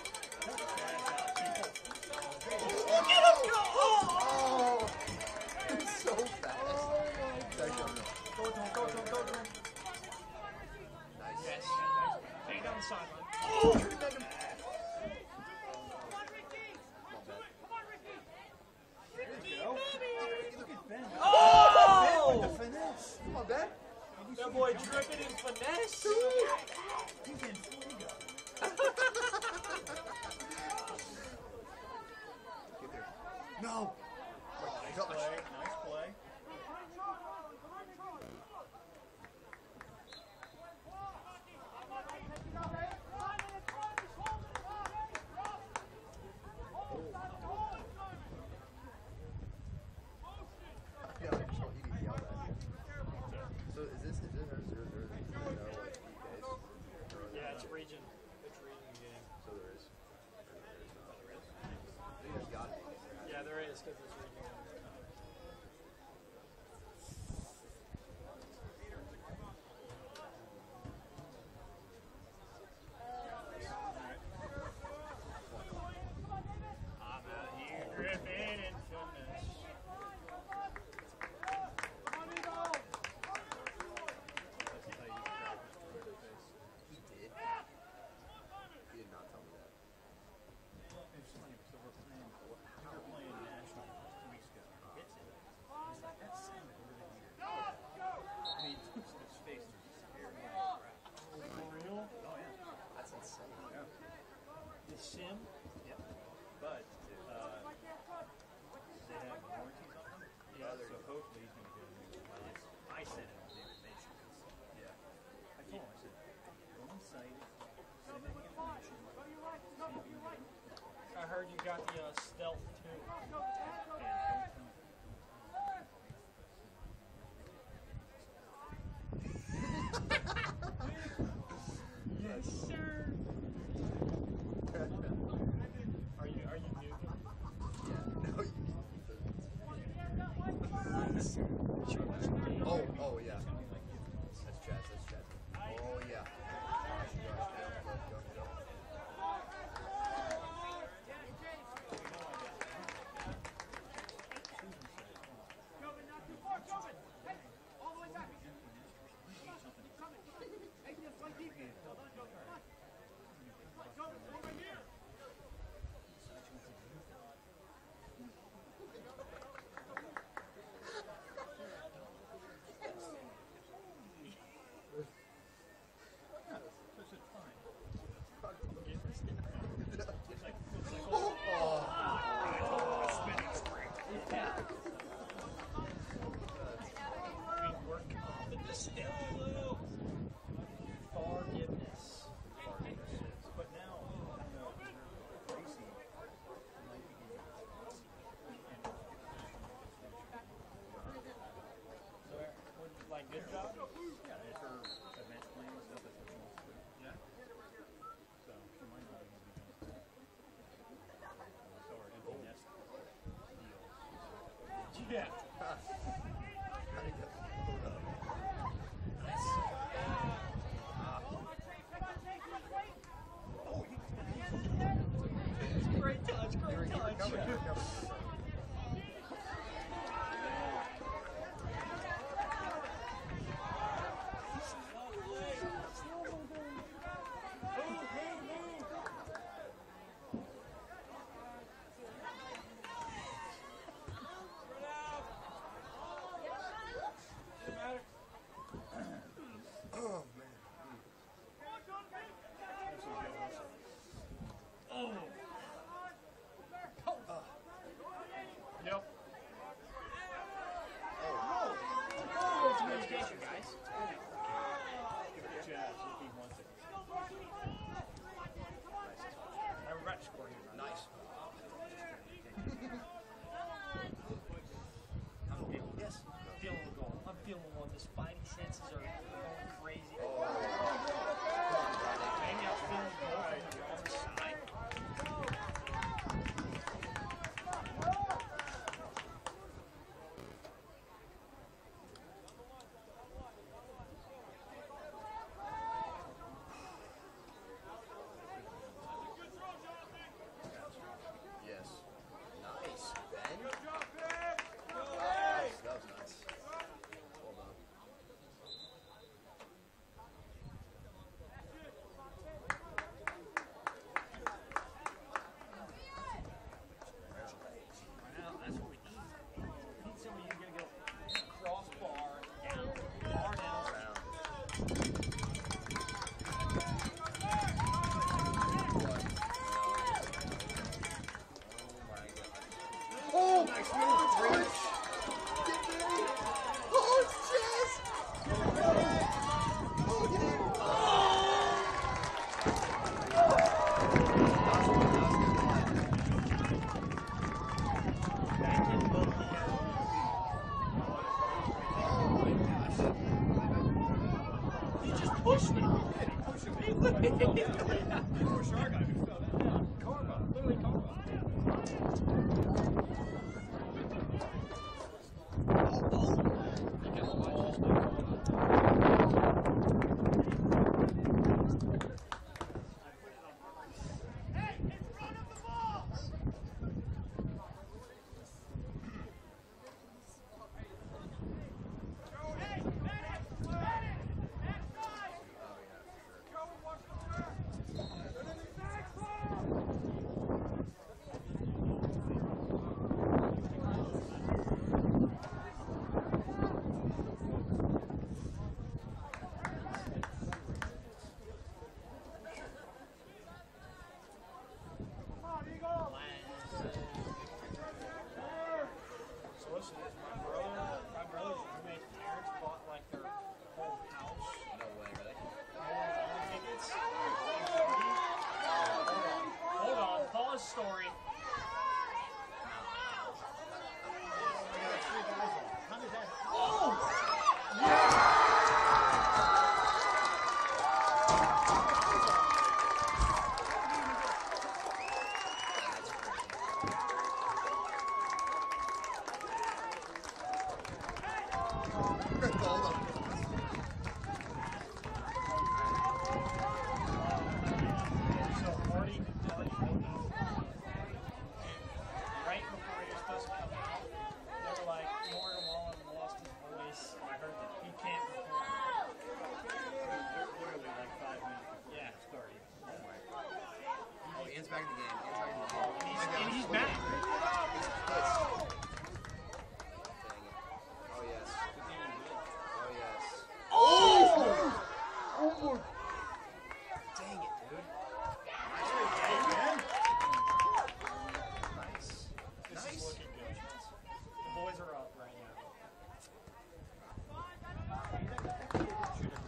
Look at him go! Oh! He's so fast. Go. Nice. Yes. Take it down the sideline. Oh! Oh! Come on, Ben. That boy dripping in finesse. No. Nice play. Nice play. Yeah, I just want you to yell that. So is this or is there no like PKs? Yeah, it's region. It's region game. So there is. There is not. There's gotta be. Yeah, there is because it's region. I'm out here dripping in finesse. He did. He did not tell me that. It's funny, so we're playing national 2 weeks ago. Hits it. He's like, that sounded really weird. And he looks at his face and he's scared. For real? Oh, yeah. That's insane. Yeah. The sim? Yep. But they have warranties on them. Yeah. So hopefully he's going to get a new one. I sent him the information. Yeah. I told him, I said, go on site, send me the information. I heard you got the stealth too. Yes, sir. Are you new? Yeah. No, you Oh, yeah. That's Chaz. Oh, yeah. Go. Forgiveness. But now, Gracie might be So, like, good job? yeah, it's her advanced plan and stuff that she wants to do. Yeah. So she might not even be doing it. So our empty nest deal. Yeah. That's great. He recovered.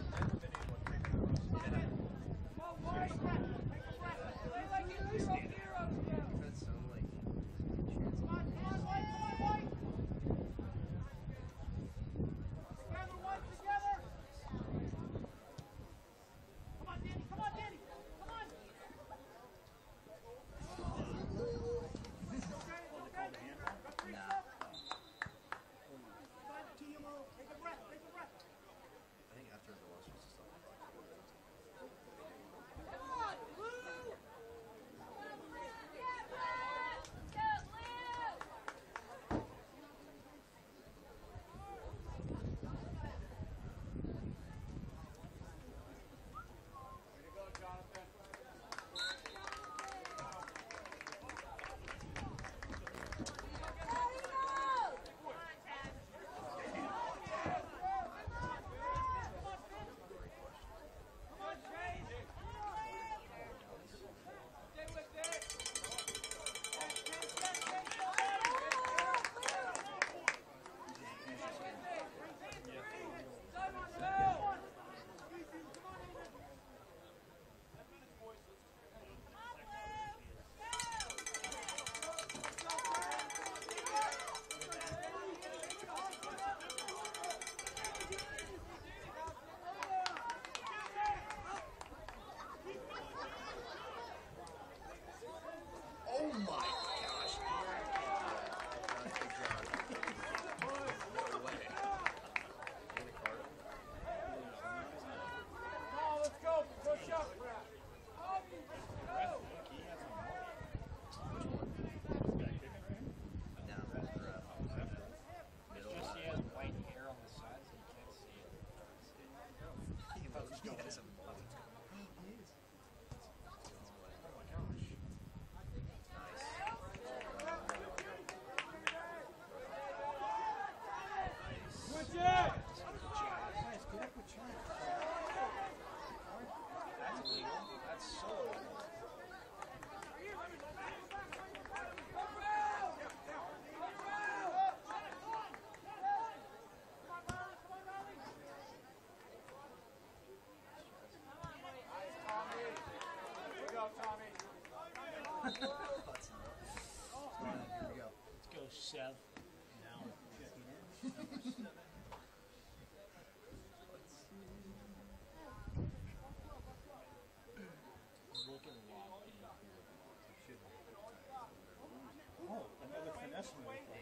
Stand there. messing with me.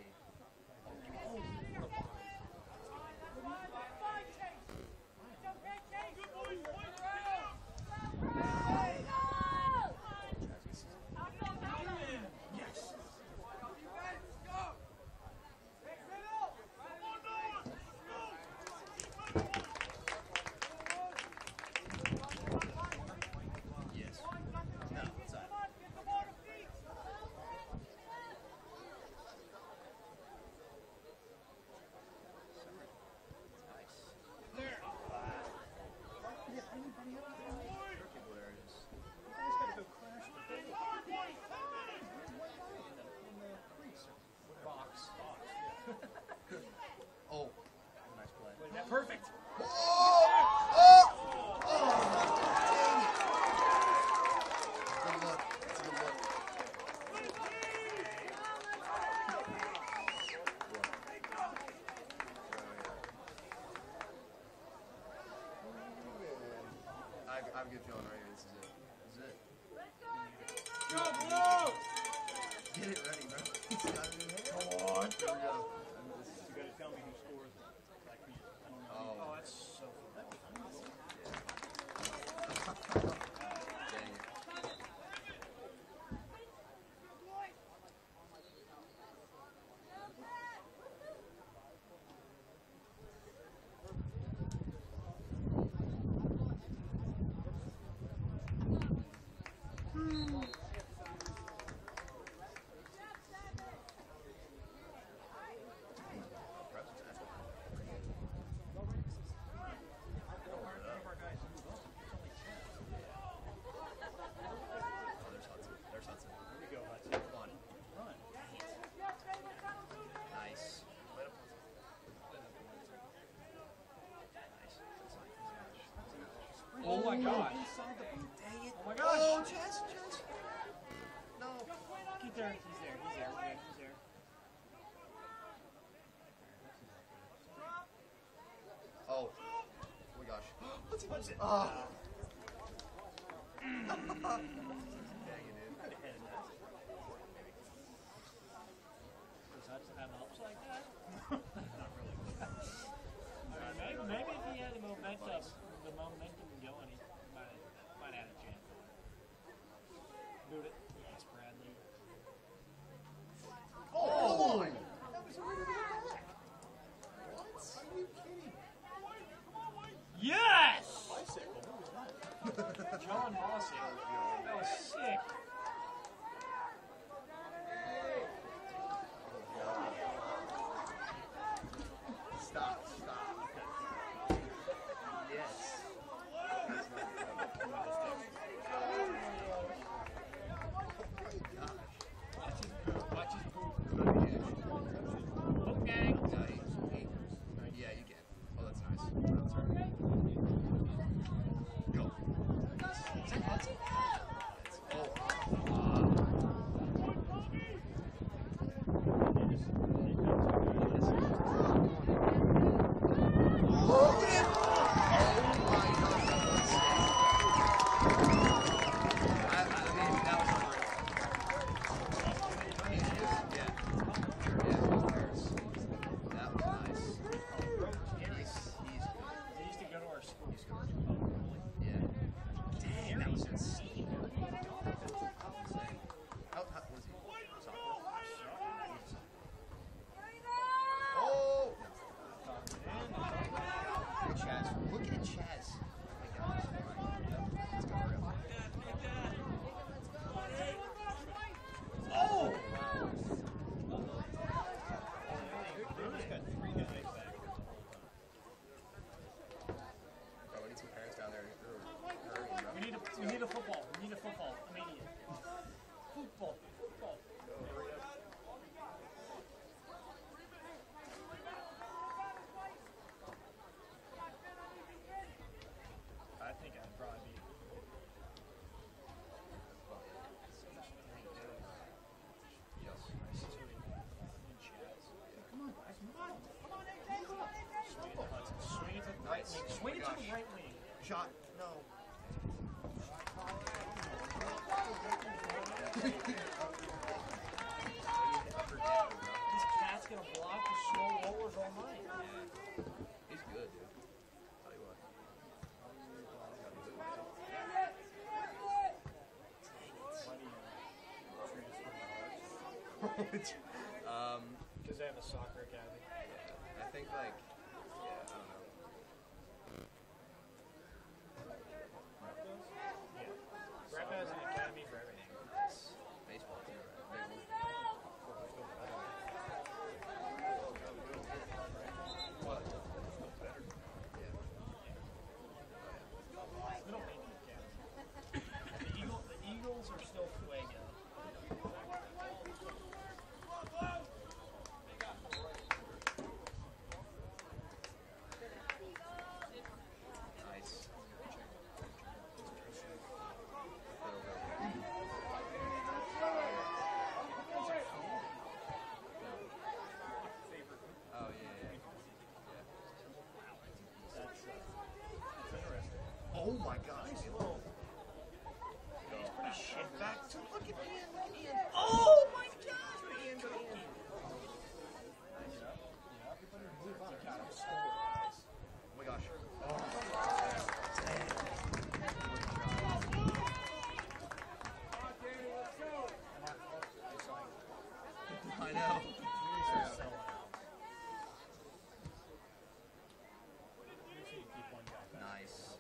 Oh. Nice play. Perfect. Oh! Good look. That's a good look. I have a good feeling right here. This is it. This is it. Go, Blue! Get it ready, bro. It's got a new hair. Come on. Here we go. You got to tell me who scores like me. I don't know. Oh. Oh, that's so fun. Dang it. There's Hudson. Here we go, Hudson. Come on. Run. Nice. Let him. Nice. Oh my god. Inside the boot. Dang it. Oh my gosh. Oh, Chess. No. Keep there. He's there. He's there. Okay, he's there. Oh. Oh my gosh. What's it? Oh. Dang it, dude. Does Hudson have helps like that? Not really. Maybe if he had the momentum going, he might have a chance. Boot it. Yes, Bradley. Oh! That was a really good back. What? Are you kidding? Yes! Bicycle. Who was that? John Mossy. That was college. Because they have a soccer academy. Yeah, I think like, yeah, I don't know. Yeah. Rep has an academy for everything. Baseball too, right? What? We don't need an academy. The Eagles are still fuego. Nice. Oh yeah. That's interesting. Oh my God. He's pretty shit back to Look at Ian. Oh my God! Ian, go Ian. Oh my gosh. I know. Nice.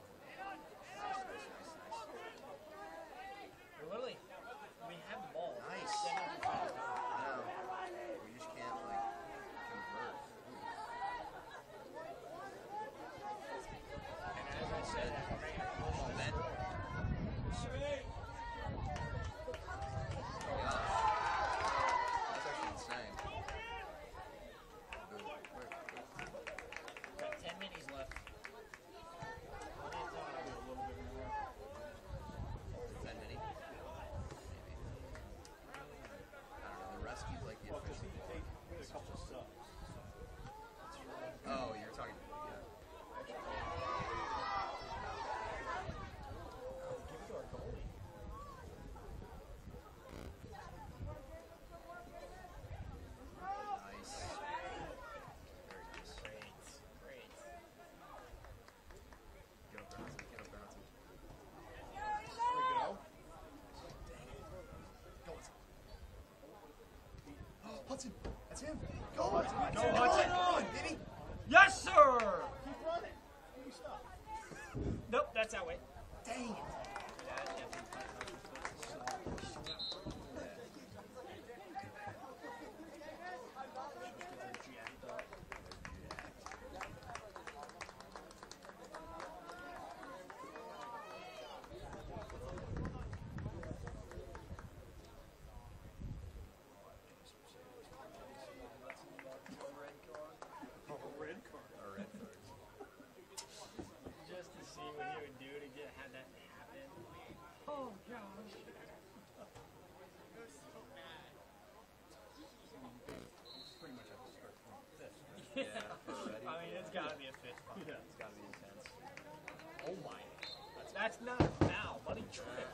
We're literally, we have the ball. Nice. Then we can find it out. I know. We just can't like convert. And as I said, we're making a push Oh this man. way. Gosh. That's actually insane. Got 10 minis left. I need to do a little bit more. 10 mini? Maybe. I don't know. The rest keep like the official. a couple subs. Oh, you're talking. Yeah. Give it to our goalie. Nice. Very nice. Great. Get up, Bronson. Get up, Bronson. There we go. Go, Hudson. Oh, Hudson. That's him. Go, Hudson. Hudson. Go, Hudson. Run, baby. Yes, sir! Keep running. Give me stuff. Nope, that's that way. Dang it. Red card. Or red cards. Just to see what he would do to have that happen. Oh, gosh. Pretty much have to start from fifth. Yeah, already. I mean, it's got to be a fist bump. Yeah. It's gotta be intense. Oh, my. That's not a foul, buddy. Trick.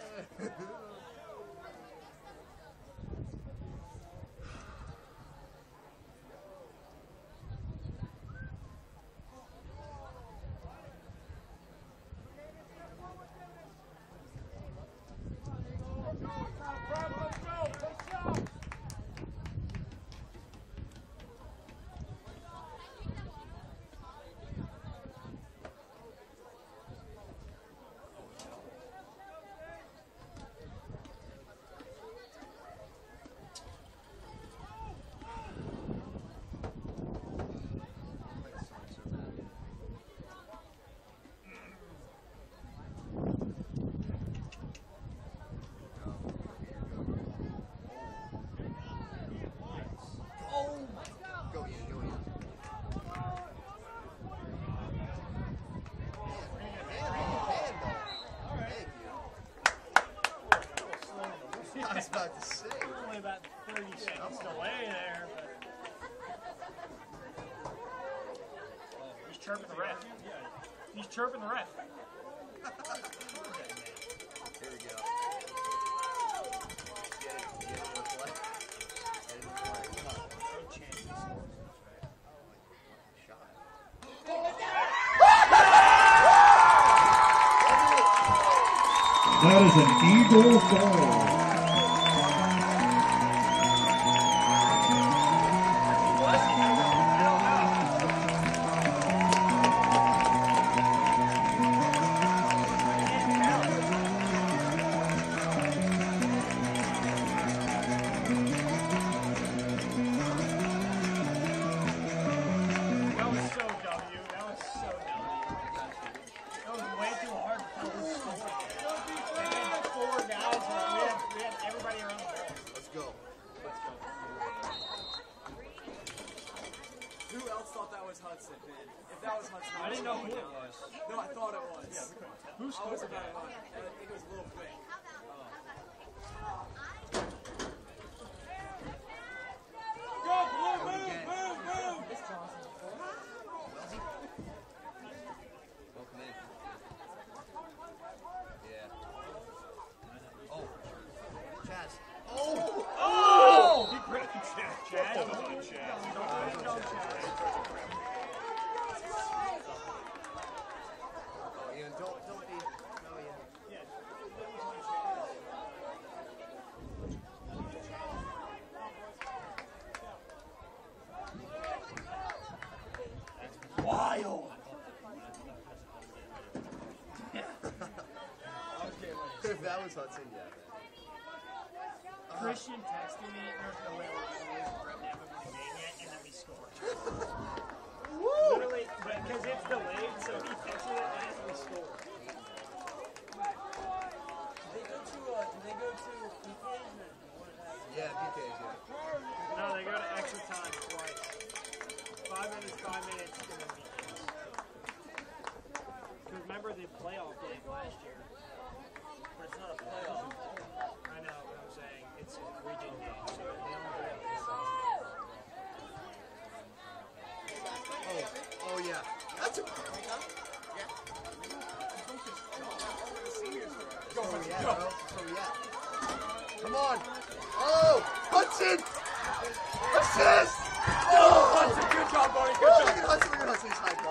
Go, Ian. Go, Ian. I was about to say. Only about 30 seconds delay there, but... Oh, he's chirping the ref. He's chirping the ref. Here we go. Get it with life. Get it with life. Come on. Good chance. Shot. That is an eagle goal. else thought that was Hudson, man. If that was Hudson, I didn't know who it was. No, I thought it was. Who I was scored about that? I think it was a little bit. Go, Blue, move! Welcome in. Yeah. Oh. Chaz. Oh! Oh! He grabbed Chad. Chad was on Chad. Oh, Ian, don't be. Oh, yeah. Wild. If that was Hudson, yeah. Christian texted me, there's no way we're going to lose. Brett never won a game yet, and then we scored. Literally, because it's delayed, so he texted it as we scored. Do they go to PKs? Yeah, PKs, yeah. No, they go to extra time twice. 5 minutes, and then PKs. Because remember the playoff game last year? But it's not a playoff. I know what I'm saying. It's a region game, so they only play on this side. Oh, yeah. That's a. Come on. Oh, Hudson. Assist. Oh, Hudson. Good job, buddy. Good job. Look at Hudson. Look at Hudson. He's high, bro.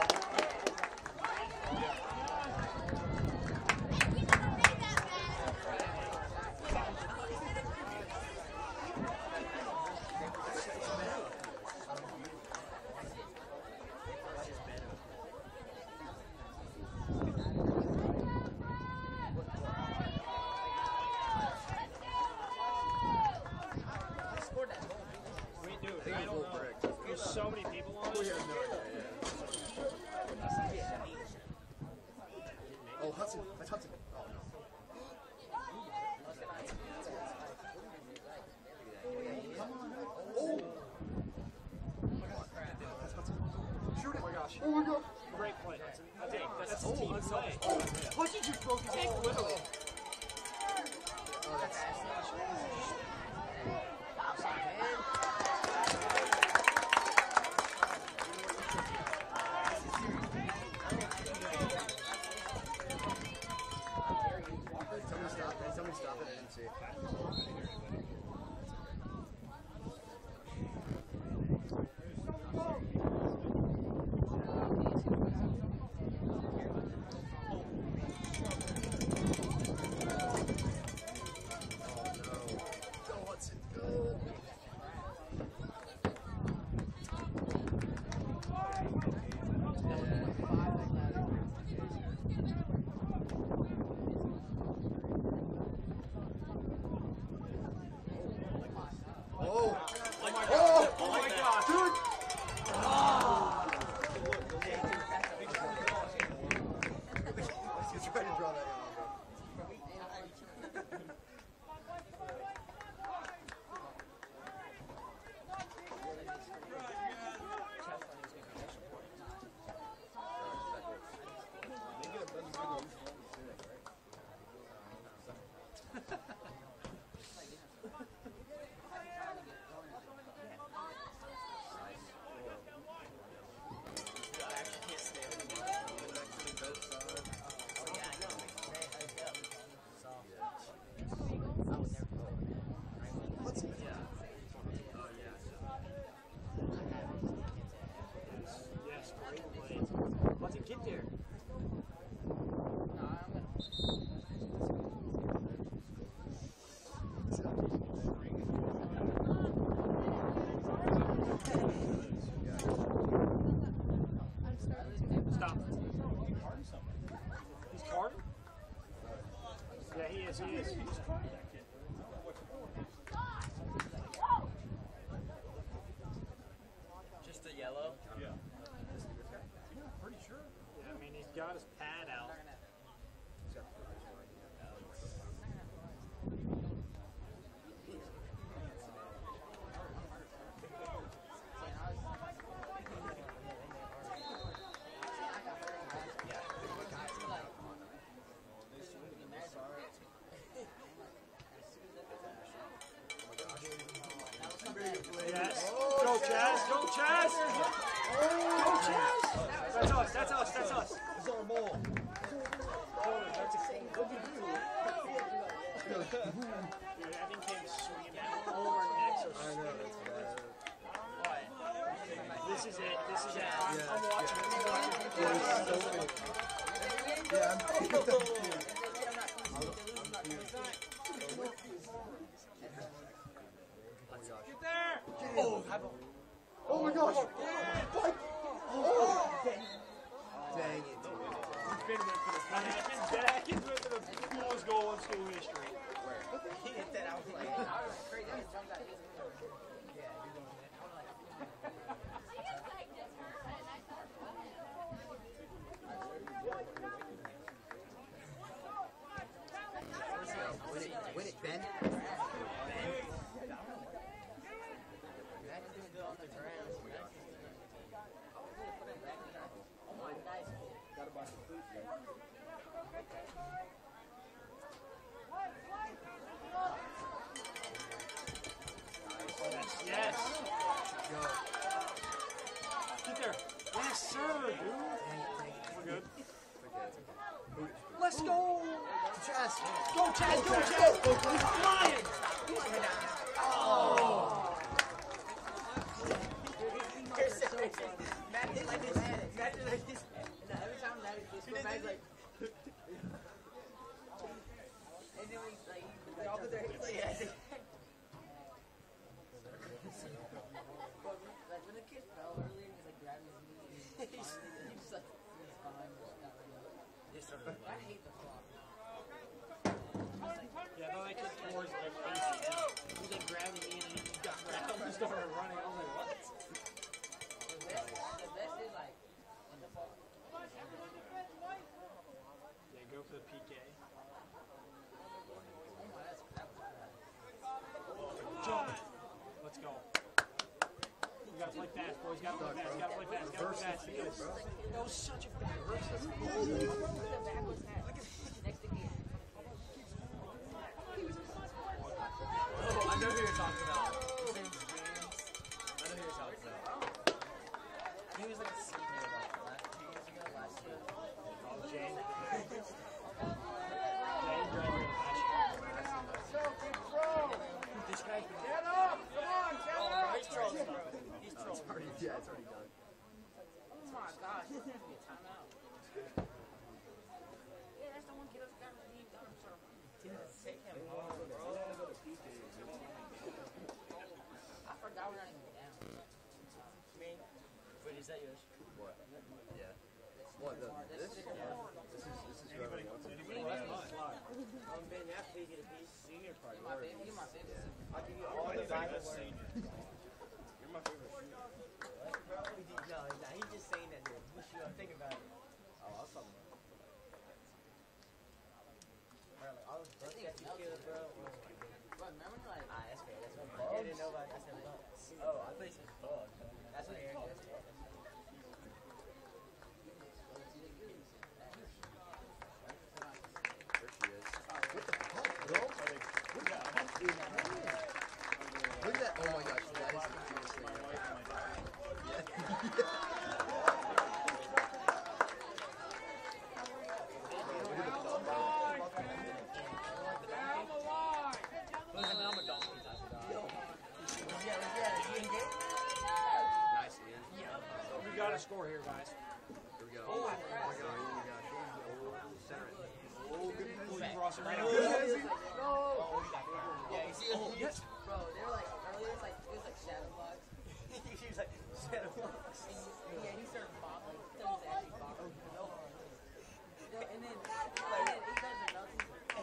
We do. I don't know. There's so many people on it. Oh, Hudson. That's Hudson. Oh, no. Oh. That's Hudson. Shoot it. Oh, my gosh. Oh, my God. Great play. That's team play. What did you broke his ankle, literally? Oh, that's... Somebody stop it. I didn't see it. Yes. Go, Chaz. Go, Chaz. Go, Chaz. That's us. That's us. That's us. It's our ball. That's a good dude, that thing came swinging back over our necks. I know, that's bad. What? This is it. This is it. I'm watching it. Yeah, I'm Get there! Oh my gosh! What? Oh. Dang it, dude. Finn went for the back and went for the coolest goal in school history. He hit that. I was like, I was crazy. I jumped out. Win it, Ben. Yes. Get there. Yes, sir, dude. We're good. Let's go. Chaz. Go, Chaz. Go, Chaz. He's flying. Oh. Matt did like this. Matt did like this. And every time Matt did this, Matt's like. And then we like, they all put their hands like, yeah. Like when the kid fell earlier, he's like grabbing his knee. He just like, he's fine. I hate the clock. Yeah, no, that kid scores like ACL. He's like grabbing me and then he got grabbed and started running. I was like, what? The best is like in the fall. Yeah, go for the PK. Jump. Let's go. We gotta play fast, boys. Gotta play fast. Gotta play fast. Gotta play fast. That was such a bad versus. Next to me. Oh, I know who you're talking about. His name's James. I know who you're talking about. He was like a senior like 2 years ago, last year. Oh, Jane. Jane graduated last year. This guy's been... Get up! Come on, get up! He's trolling, bro. He's It's trolling. already, yeah, it's already done. Oh my gosh, this is gonna be a timeout. Yeah, that's the one kid that's got the lead down, sir. Take him off, bro. I forgot we're not even down. Me? Wait, is that yours? What? Yeah. What? This? This is Anybody? anybody? Ben, you have to get a piece. Senior party. You're my favorite. You're my favorite. I'll give you all the Bible words. You're my favorite shooter. No, he's just saying that, dude. You should think about it. Oh, I was talking about. Bro, like, all those birthday kids, bro. Bro, remember when, like, that's fair. That's what I didn't know about that. I said bugs. Oh, I thought you said bugs. That's what Aaron does. There she is. What the fuck, bro? What the fuck is that? Look at that. Oh my gosh, that is the cutest thing ever. Nice, Ian. We got a score here, guys. Here we go. Oh my god, here we go. Center it. Oh, good Cross it right Yeah, out. you see what yes. Bro, they were like, earlier it was like shadow box. He was like, shadow box. Yeah, he started bopping. He was actually bopping. No. And then, he started to melt.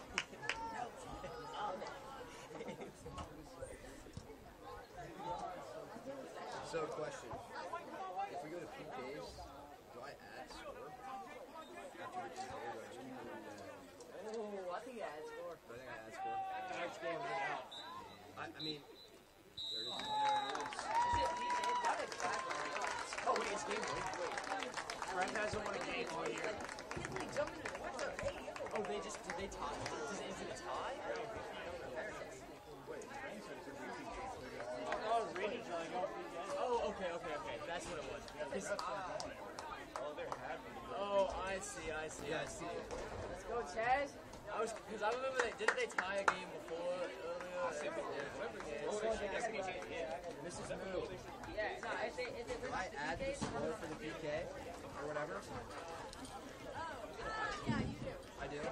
So, question. If we go to PKs, do I add score? After the PK, do I just keep it in? Oh, I think I had score. Do I think I add score? Tag score it out. I mean, there it is. Oh, wait, it's game wait. Brent hasn't won a game all year. Oh, did they tie? Is it a tie? Oh, That's what it was. Oh, I see. Yeah, I see it. Let's go, Chaz. Because I remember didn't they tie a game before earlier? This is move. Yeah, no, if they Do I add the score for the PK or whatever? Yeah, you do. I do.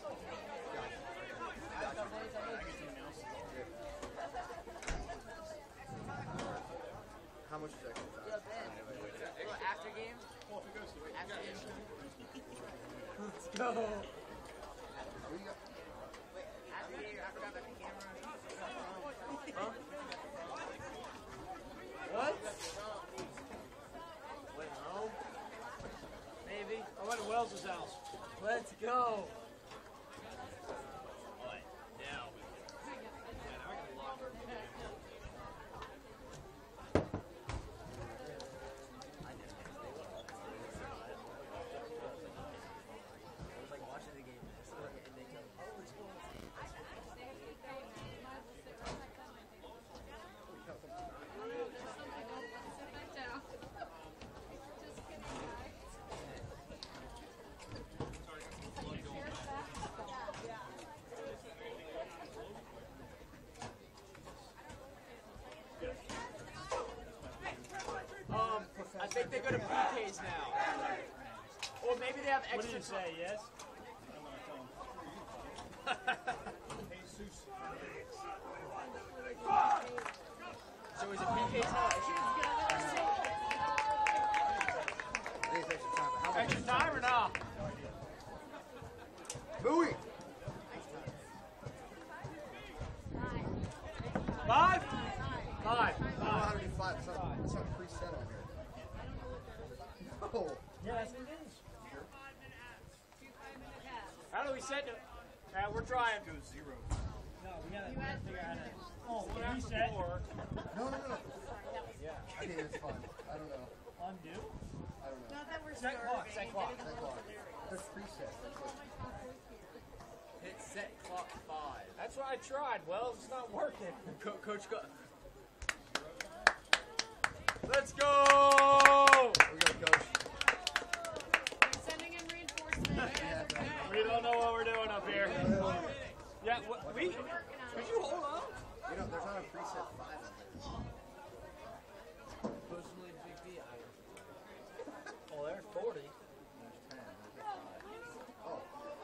How much is extra time? after game? After game. Let's go. After game, I forgot about the camera. Huh? What? Wait, no? Maybe. I went to Wells's house. Let's go. Alright, now we I think they go to PKs now. Or maybe they have extra. What do you say, yes? So is it PK time? Extra time or not? Booey! 5? 5. I don't know how to do 5. It's not preset on here. No. Yeah, that's what it is. How do we set it? We're trying. go 0. No, we gotta figure out how to. Oh, reset. No. Yeah. I think it's fun. I don't know. Undo? I don't know. Not that we're Set clock, set clock. Set clock. That's preset. That's what. Hit set clock 5. That's what I tried. Well, it's not working. Coach got. Let's go! We go, coach. Sending in reinforcements. We don't know what we're doing up here. Yeah, we. Could you hold on? You know, there's not a preset 5 on there. Personally, Big B, I Oh, there's 40. Oh.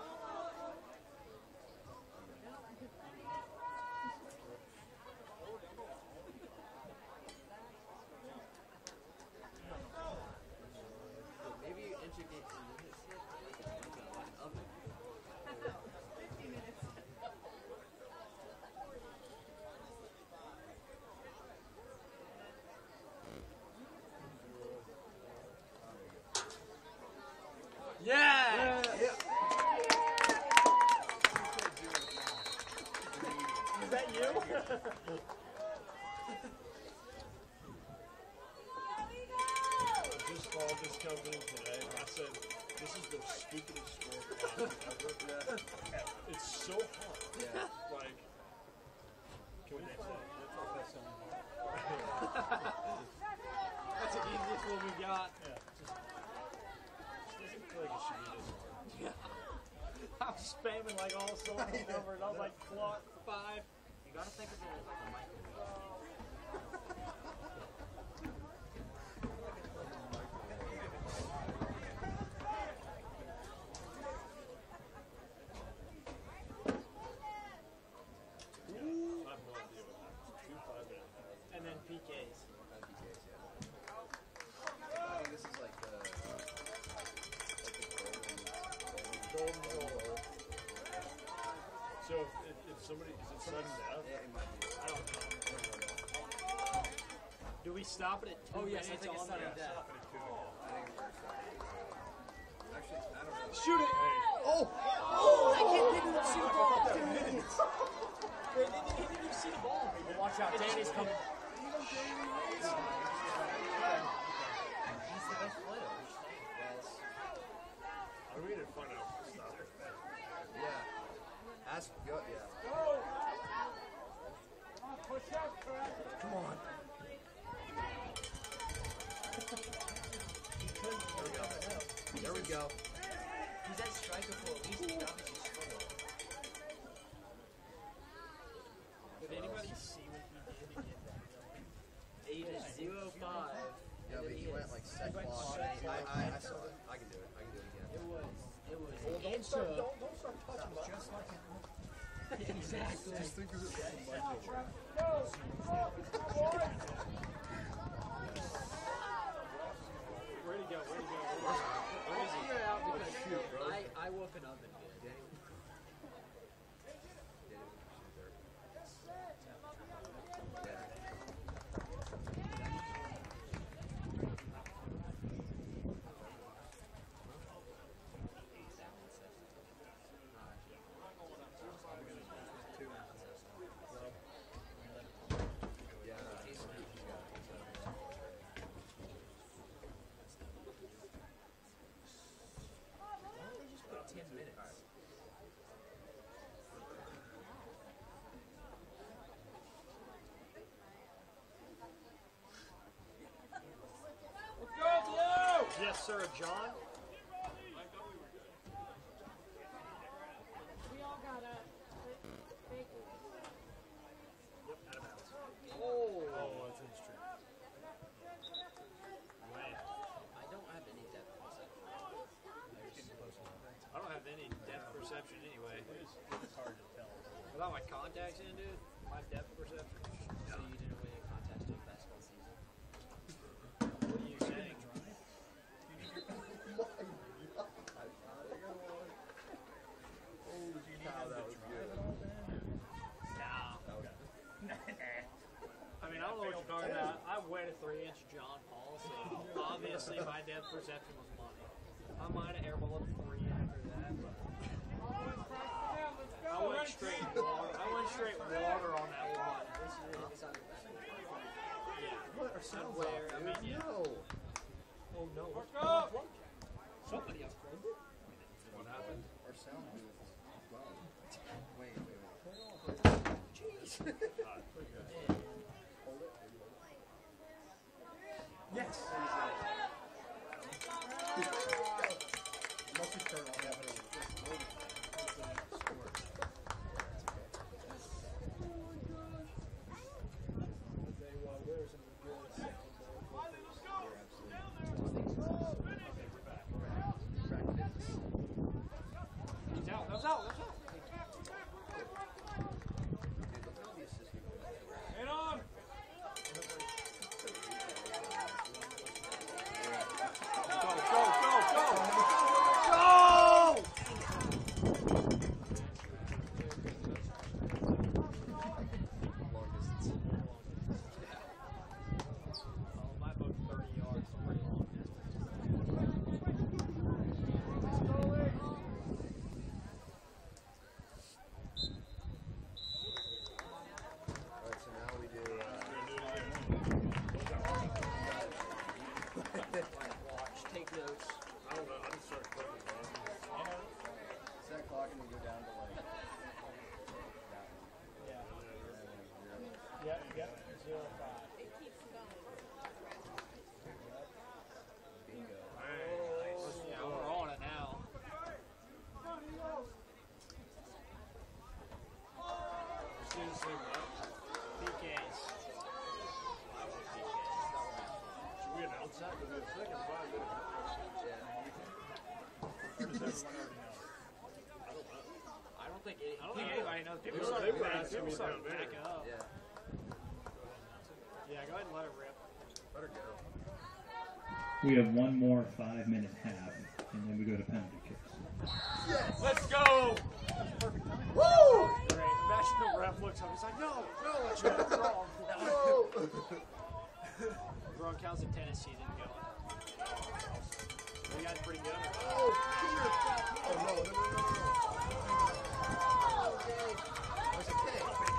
maybe you integrate some minutes. Up it. 50 minutes. Yeah! Is that you? Just called this company today. I said, this is the stupidest score ever. It's so hard. Yeah. Like, can we say That's the easiest one we got. Yeah, doesn't feel like it should be this hard. I was spamming like all sorts of numbers. I was like, clock 5. You gotta think of it like a microphone. I have no idea what happens. 2 5 minutes. And then PKs. I think this is like the golden goal. So if somebody, is it sudden death? Yeah, it might be. I don't know. Do we stop it at 2 Oh, yes, I minutes think it's on sudden there? death. Stop it at 2. I think it's first second. Actually, I don't know. Shoot it! Oh! I didn't even see the ball. He didn't even see the ball. But watch out, Danny's coming. He's the best player. Yes. I really didn't find out. Stop it. Yeah. Ask. Yeah. Push up, Come on. go. He's at striker for at least he obviously scored. Did anybody see what he did to get that going? He did 0-5. Yeah, but he went like set block. I saw it. I can do it. I can do it again. It was Well, don't start touching me. Just like exactly. Just think of it like a microwave. Where'd he go? Where'd he go? I'll figure it out because I work an oven good. Yes, sir, John. We all got a bacon. Yep, out of bounds. Oh, That's in the street. I don't have any depth perception. I don't have any depth perception anyway. It's hard to tell. Without my contacts in, dude, my depth perception. So you didn't win a contest during basketball season. What are you saying? Holy cow, that was good. Nah. I mean, I don't know what you're talking about. I weighed a 3-inch John Paul, so obviously my depth perception was money. I might have airballed 3 after that, but I went straight water. I went straight water on that one. Yeah. What are sounds off, I mean, dude? yeah. No. Oh no. Somebody else plugged it. What happened? Our sound booth is gone. Wait. Jeez. Hold it. Yes. Must be turned on. He's out. That's out. That's out. Head on. Long distance. My boat's 30 yards. Pretty long Alright, so now we do, Watch, take notes. I don't know. I just started clicking, bro. set clock and we go down to like that. Yep. 0-5. It keeps going. Bingo. Yeah, we're on it now. Seriously, bro. PKs. Should we announce that? Because it's taking 5 minutes. Or does everyone already know? I don't know. I don't think anybody knows. People They start were asking me start down there. backing up. Yeah. Yeah, go ahead and let it rip. Let her go. We have one more 5-minute half, and then we go to penalty kicks. Yes! Let's go! Woo! Great. Imagine the ref looks up. He's like, no, it's wrong. No! How's the tennis season going? You guys pretty good? Oh, Peter! Oh, no. Where's the K?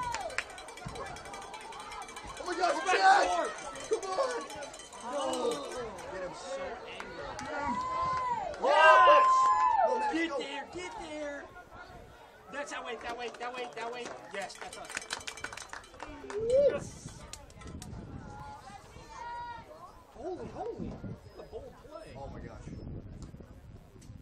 Oh my gosh, Jack! Come on! No! Get him so angry. Yes! Oh, man, Get go. there, get there! That's that way. Yes, that's us. Yes! Holy! What a bold play. Oh my gosh.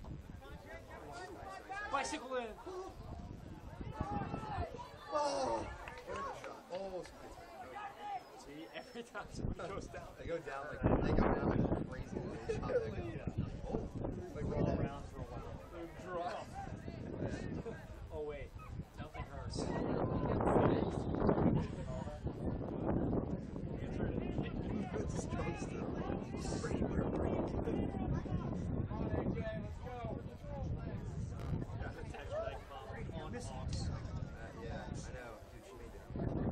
Every time somebody goes down, They go down like crazy. They just hop back up. Oh, like we're all around for a while. They drop. Oh wait, nothing hurts. Just goes to yeah, I know. Dude, she made it.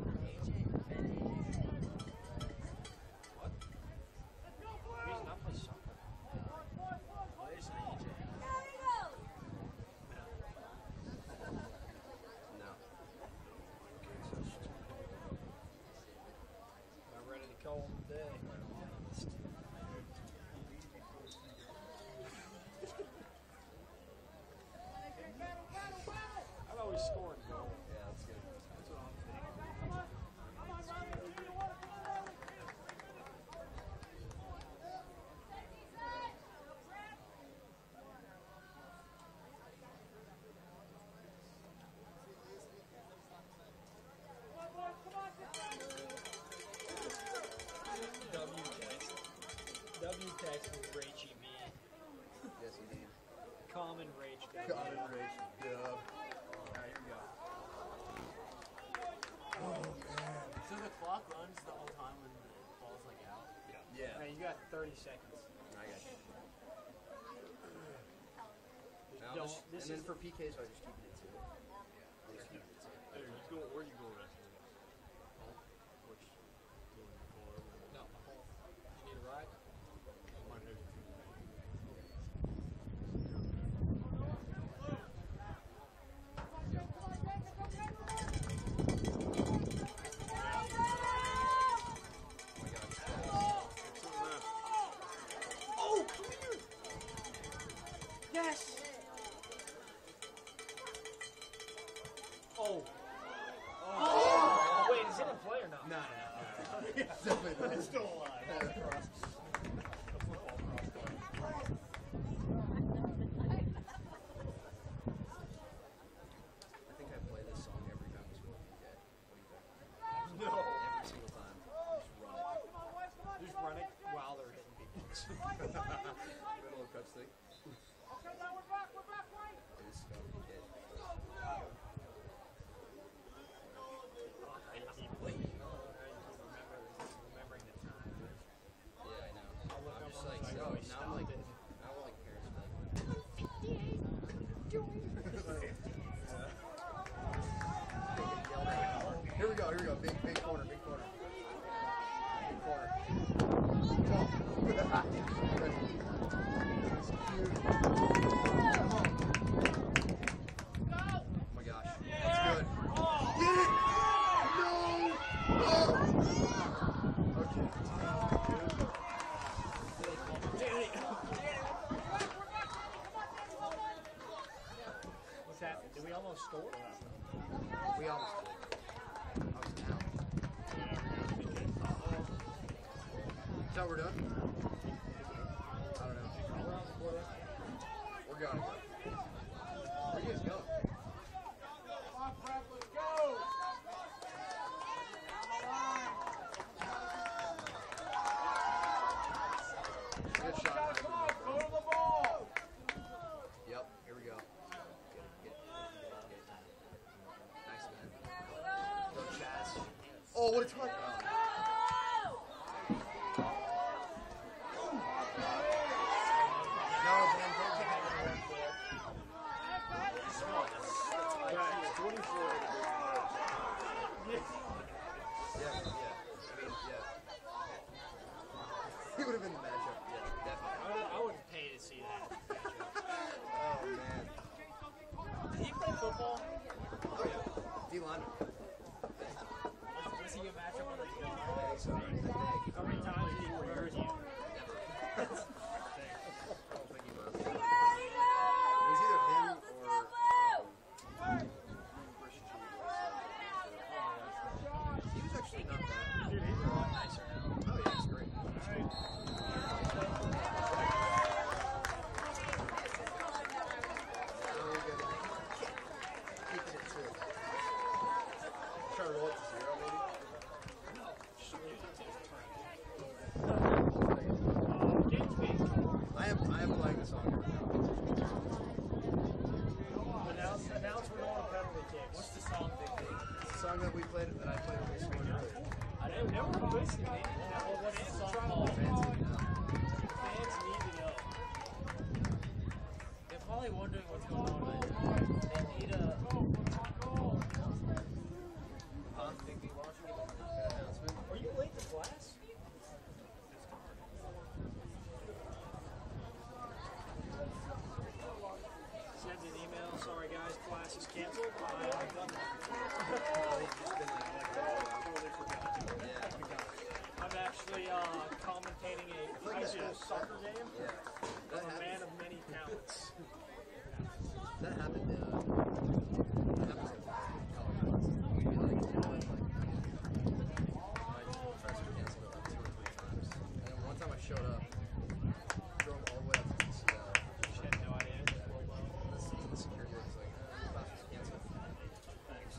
What? He's not play soccer. There's an AJ. No. I'm ready to call him today. I've always scored a goal. Yeah, that's good. That's what I'm thinking. W text is Rachy B. Yes, indeed. Common Rach. Common Rach. Dub. Alright, here we go. Oh, man. So the clock runs the whole time when the ball's like out? Yeah. Man, you got 30 seconds. I got you. Just don't, this and is then for PKs, I just keep it at 2. Just keep it at 2. Hey, where are you going after this? Which no. You need a ride? my next Oh, come here! Yes! Oh. Oh. Wait, is it in play or not? No. Definitely not. It's still alive. I think I play this song every time we score PK. What do you think? No. Every single time. Just run it while they're hitting people. Little cut stick. It is spelled PK. Remembering the time. Yeah, I know. I'll look I'm up just on like, the side. so, Oh, he now I'm stopped like, it. parents are like, here we go, big corner, big corner. Big corner. Jump. Ready. It's cute. Come on. Oh my gosh. That's good. Get it! No! Oh! Okay. What's happening? Did we almost score? We almost did. I was down. Is that we're done? I don't know. We're going to go. Where are you guys going? Good shot. Go to the ball! Yep, here we go. Get it. Nice, man. Go, Chaz. Oh, what a touch. No, man, don't take that one. Yeah. He would have been the matchup. Yeah, definitely. I would pay to see that. Oh, man. Did he play football? Oh, yeah. D-lineman. Was he a matchup on the D line? So, How many times did he wear you? I don't think he was. It was either him or Christian He was actually not bad. Dude, he's a lot nicer now. Oh, yeah, he's great. Try to roll it to 0, maybe? No. Just a little bit. Announce we're going to penalty kicks. What's the song, Big D? It's the song that I played when we scored earlier. I didn't know we're listening, man. What's the song called? Fans need to know. They're probably wondering what's going on right now. They need a... Big D, why don't you give them an announcement? Are you late to class? Send an email. Sorry guys, class is canceled. I've done that. I'm actually commentating a high school soccer game. I'm a man of many talents. That happened. That happens at college classes. We'd be like, my professor canceled it like 2 or 3 times. And then one time I showed up, drove all the way up to DCL. She had no idea. The security was like, class was canceled. Thanks.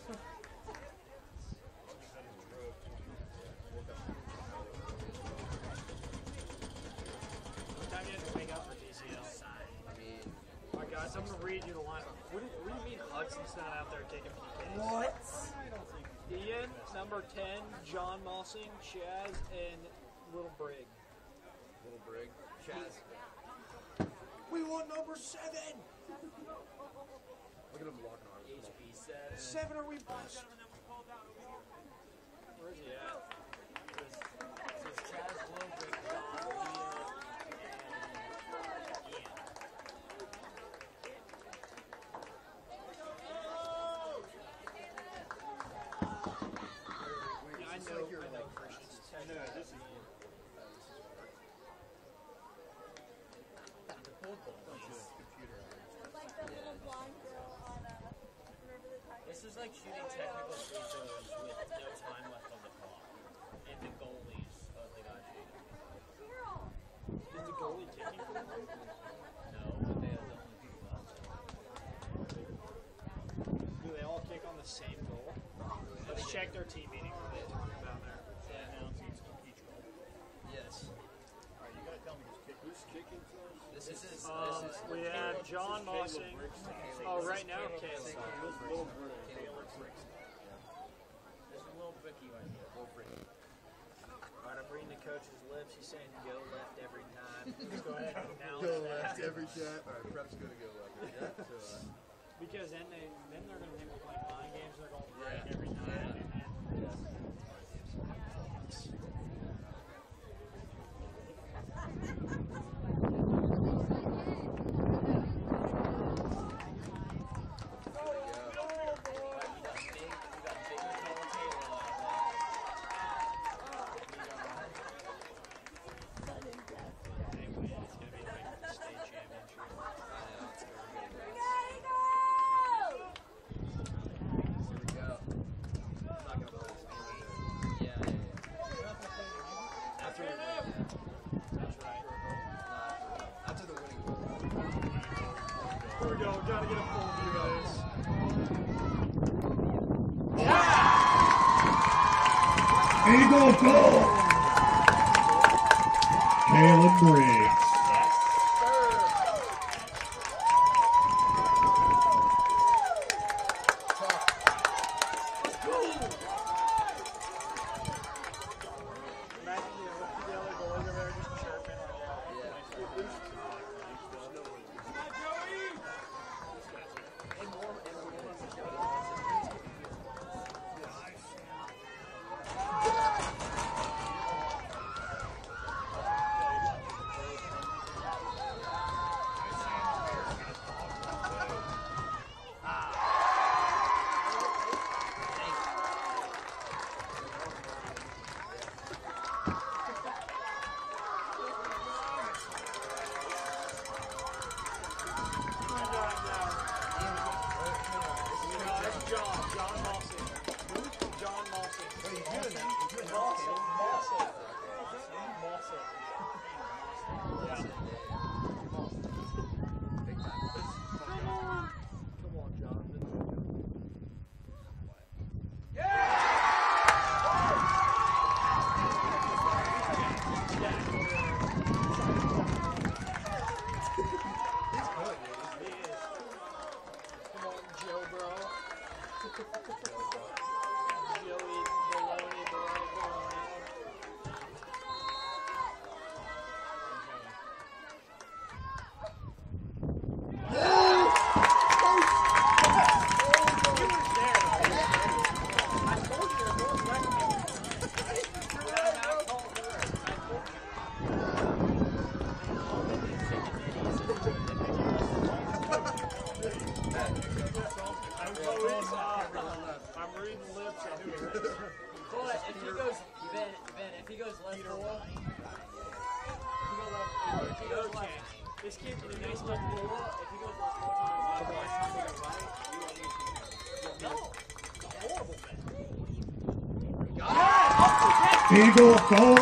What time do you have to wake up for DCL? I mean, Alright guys, I'm going to read you the lineup. What do you mean Hudson's not out there kicking PKs? What? Ian, number 10, John Mossing, Chaz, and Little Brig. Little Brig. Chaz. We want number 7! Look at him walking on it. HB 7. 7 are we bust? Where is he at? Says Chaz, Little Brig, John, Ian, and Ian. Yeah, I know Christian's No, this is This is like shooting technical free throws with no time left on the clock. And the goalies, they got shaken. Is the goalie kicking for them? No, but they have the only people outside. Do they all kick on the same goal? Let's check their team meeting when they talk about there. Yeah, announcing each goal. Yes. All right, you gotta tell me who's kicking for us. This is We have John Mossing. Oh, right now, Caleb. There's a little bricky right here. Alright, I'm reading the coach's lips. He's saying go left every time. Let's go ahead and announce Go that. left every time. Alright, prep's gonna go left. Yeah. So, Because then they're going to think we're playing mind games. They're going right every time. Here we go. Gotta get a full view of this. Eagle goal! Caleb Briggs. This kid did a nice enough goal. If he goes last 4 times, the last time they go right, no, it's a horrible bet. Eagle goal!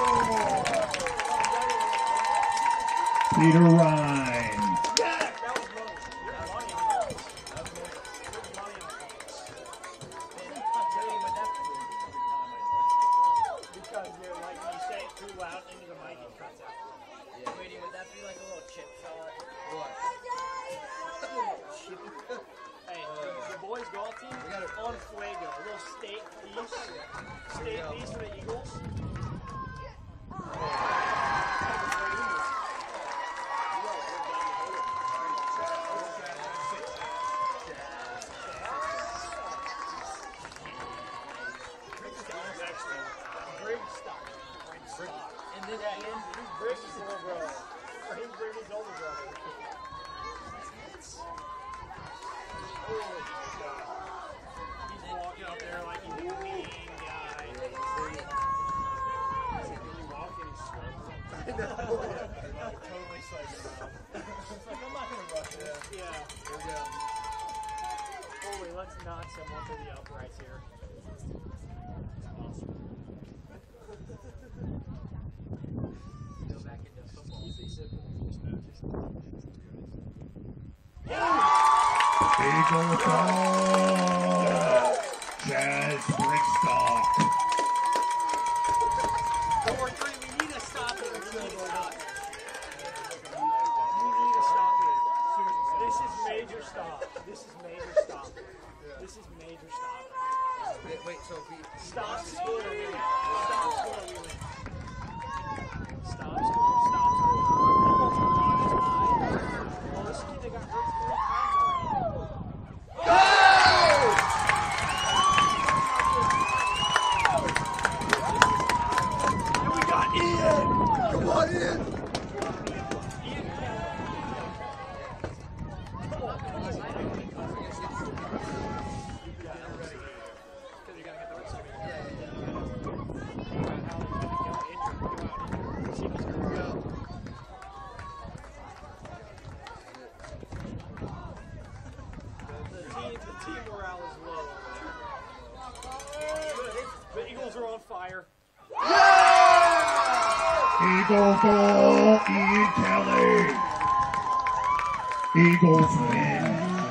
Peter Ryan. That was money. Good money on those. That was money. Good money on those. I'll tell you what that because you're like, when you say it too loud into the mic, it cuts out. Yeah. Wait, would that be like a little chip shot? What? Hey, the boys golf team on Fuego. A little steak piece. Steak piece for the Eagles. And then at the end, he's Briggs' little brother. Or he's Briggs' older brother. He's walking up there like he's a mean guy. He's really walking his totally psyched out. It's like, I'm not going to rush it. Yeah. Here we go. Holy, let's knock someone to the uprights here. Go back into football. Eagle goal! Jazz Brickstock. Don't worry, we need to stop it. We need to stop it. We need to stop it. This is major stop. This is major stop. This is major stop. Wait, so if we Stop score, we win. Stop score, we win. Stop score, stop score. Oh, this kid, they got hurt 3 times already. And we got Ian! come on in! Ian Kelly. Come on, come on. The team morale is low over there. The Eagles are on fire. Eagle goal, Ian Kelly. Eagles win.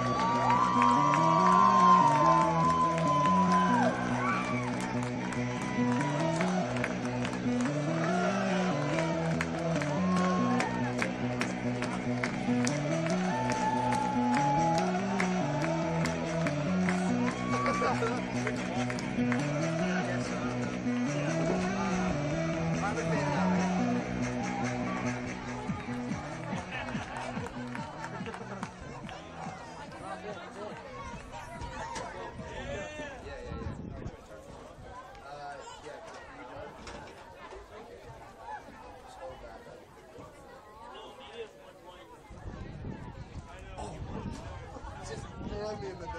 Throw me in the nose.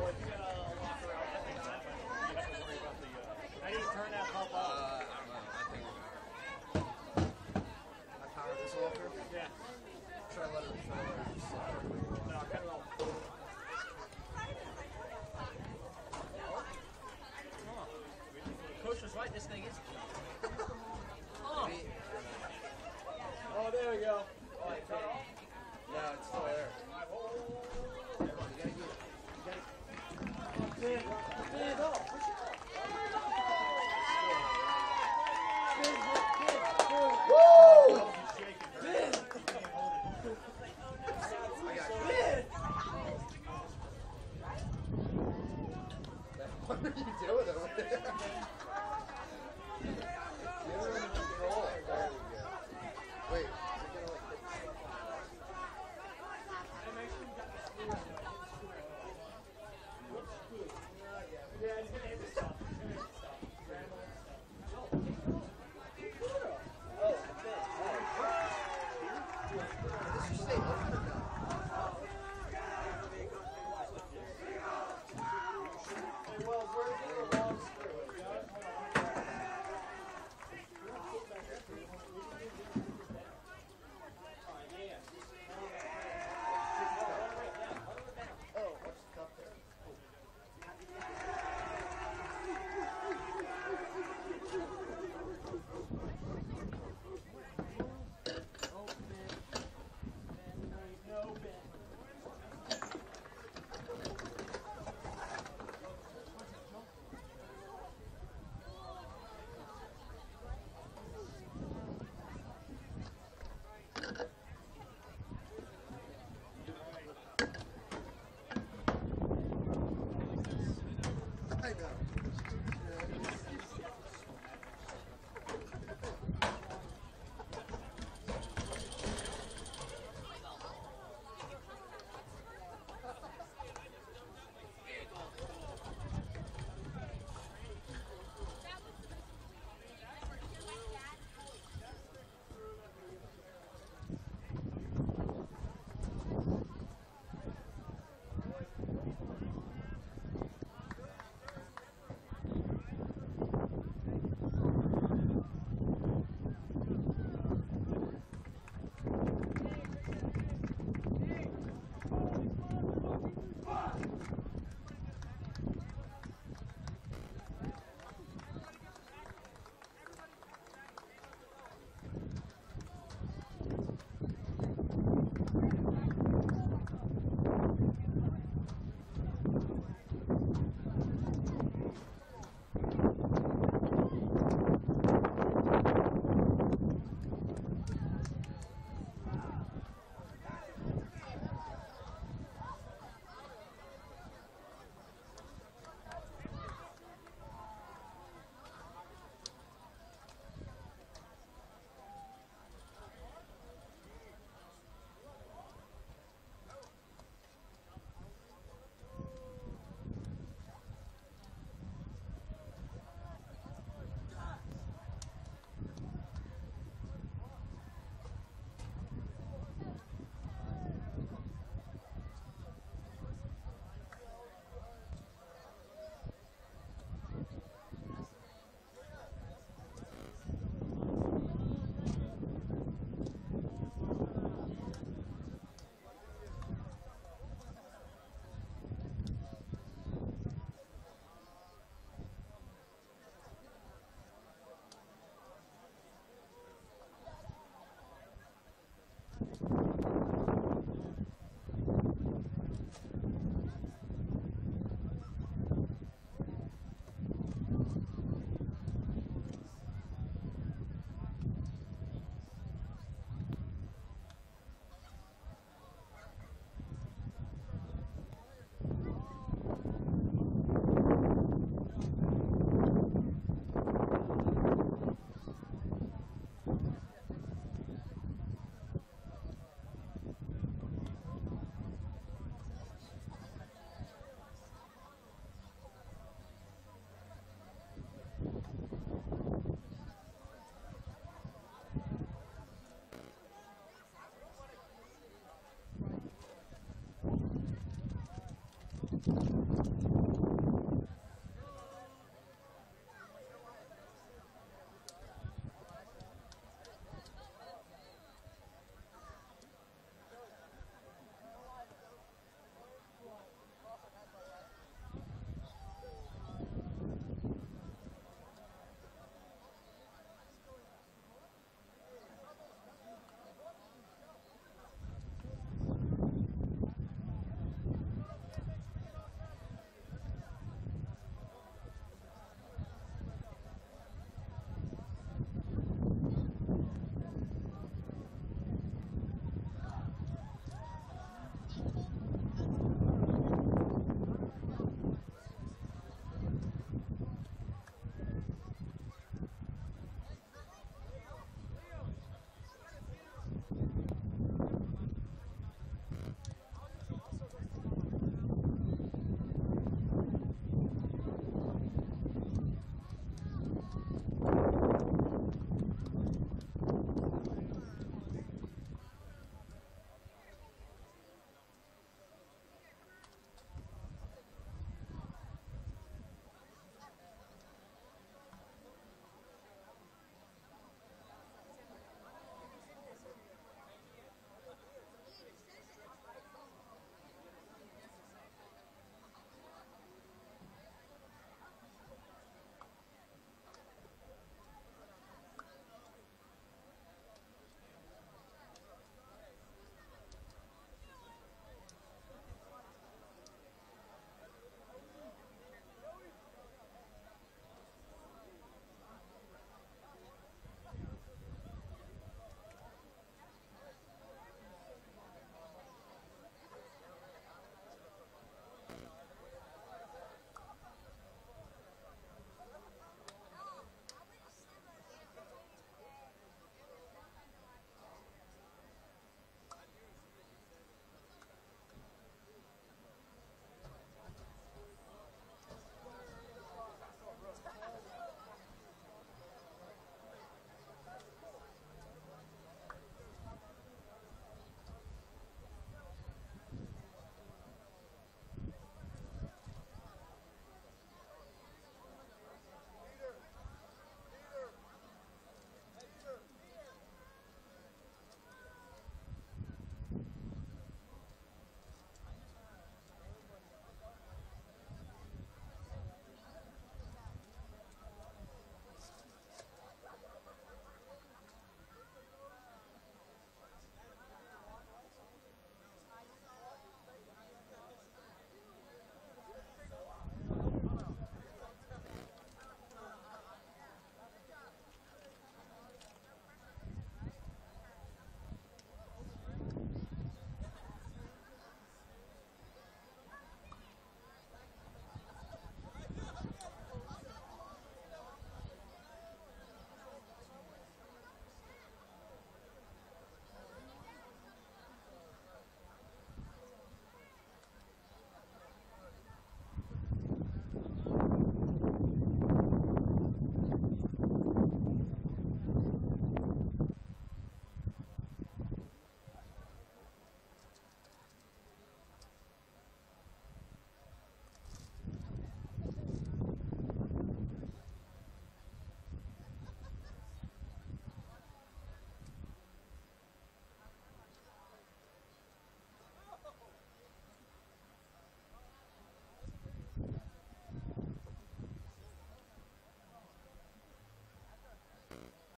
I need to turn that pump off. I power this off here? Yeah. Try to let it slide. No, cut it off. Coach was right, this thing is. Oh, there we go. No, it's still there. What are you doing over there?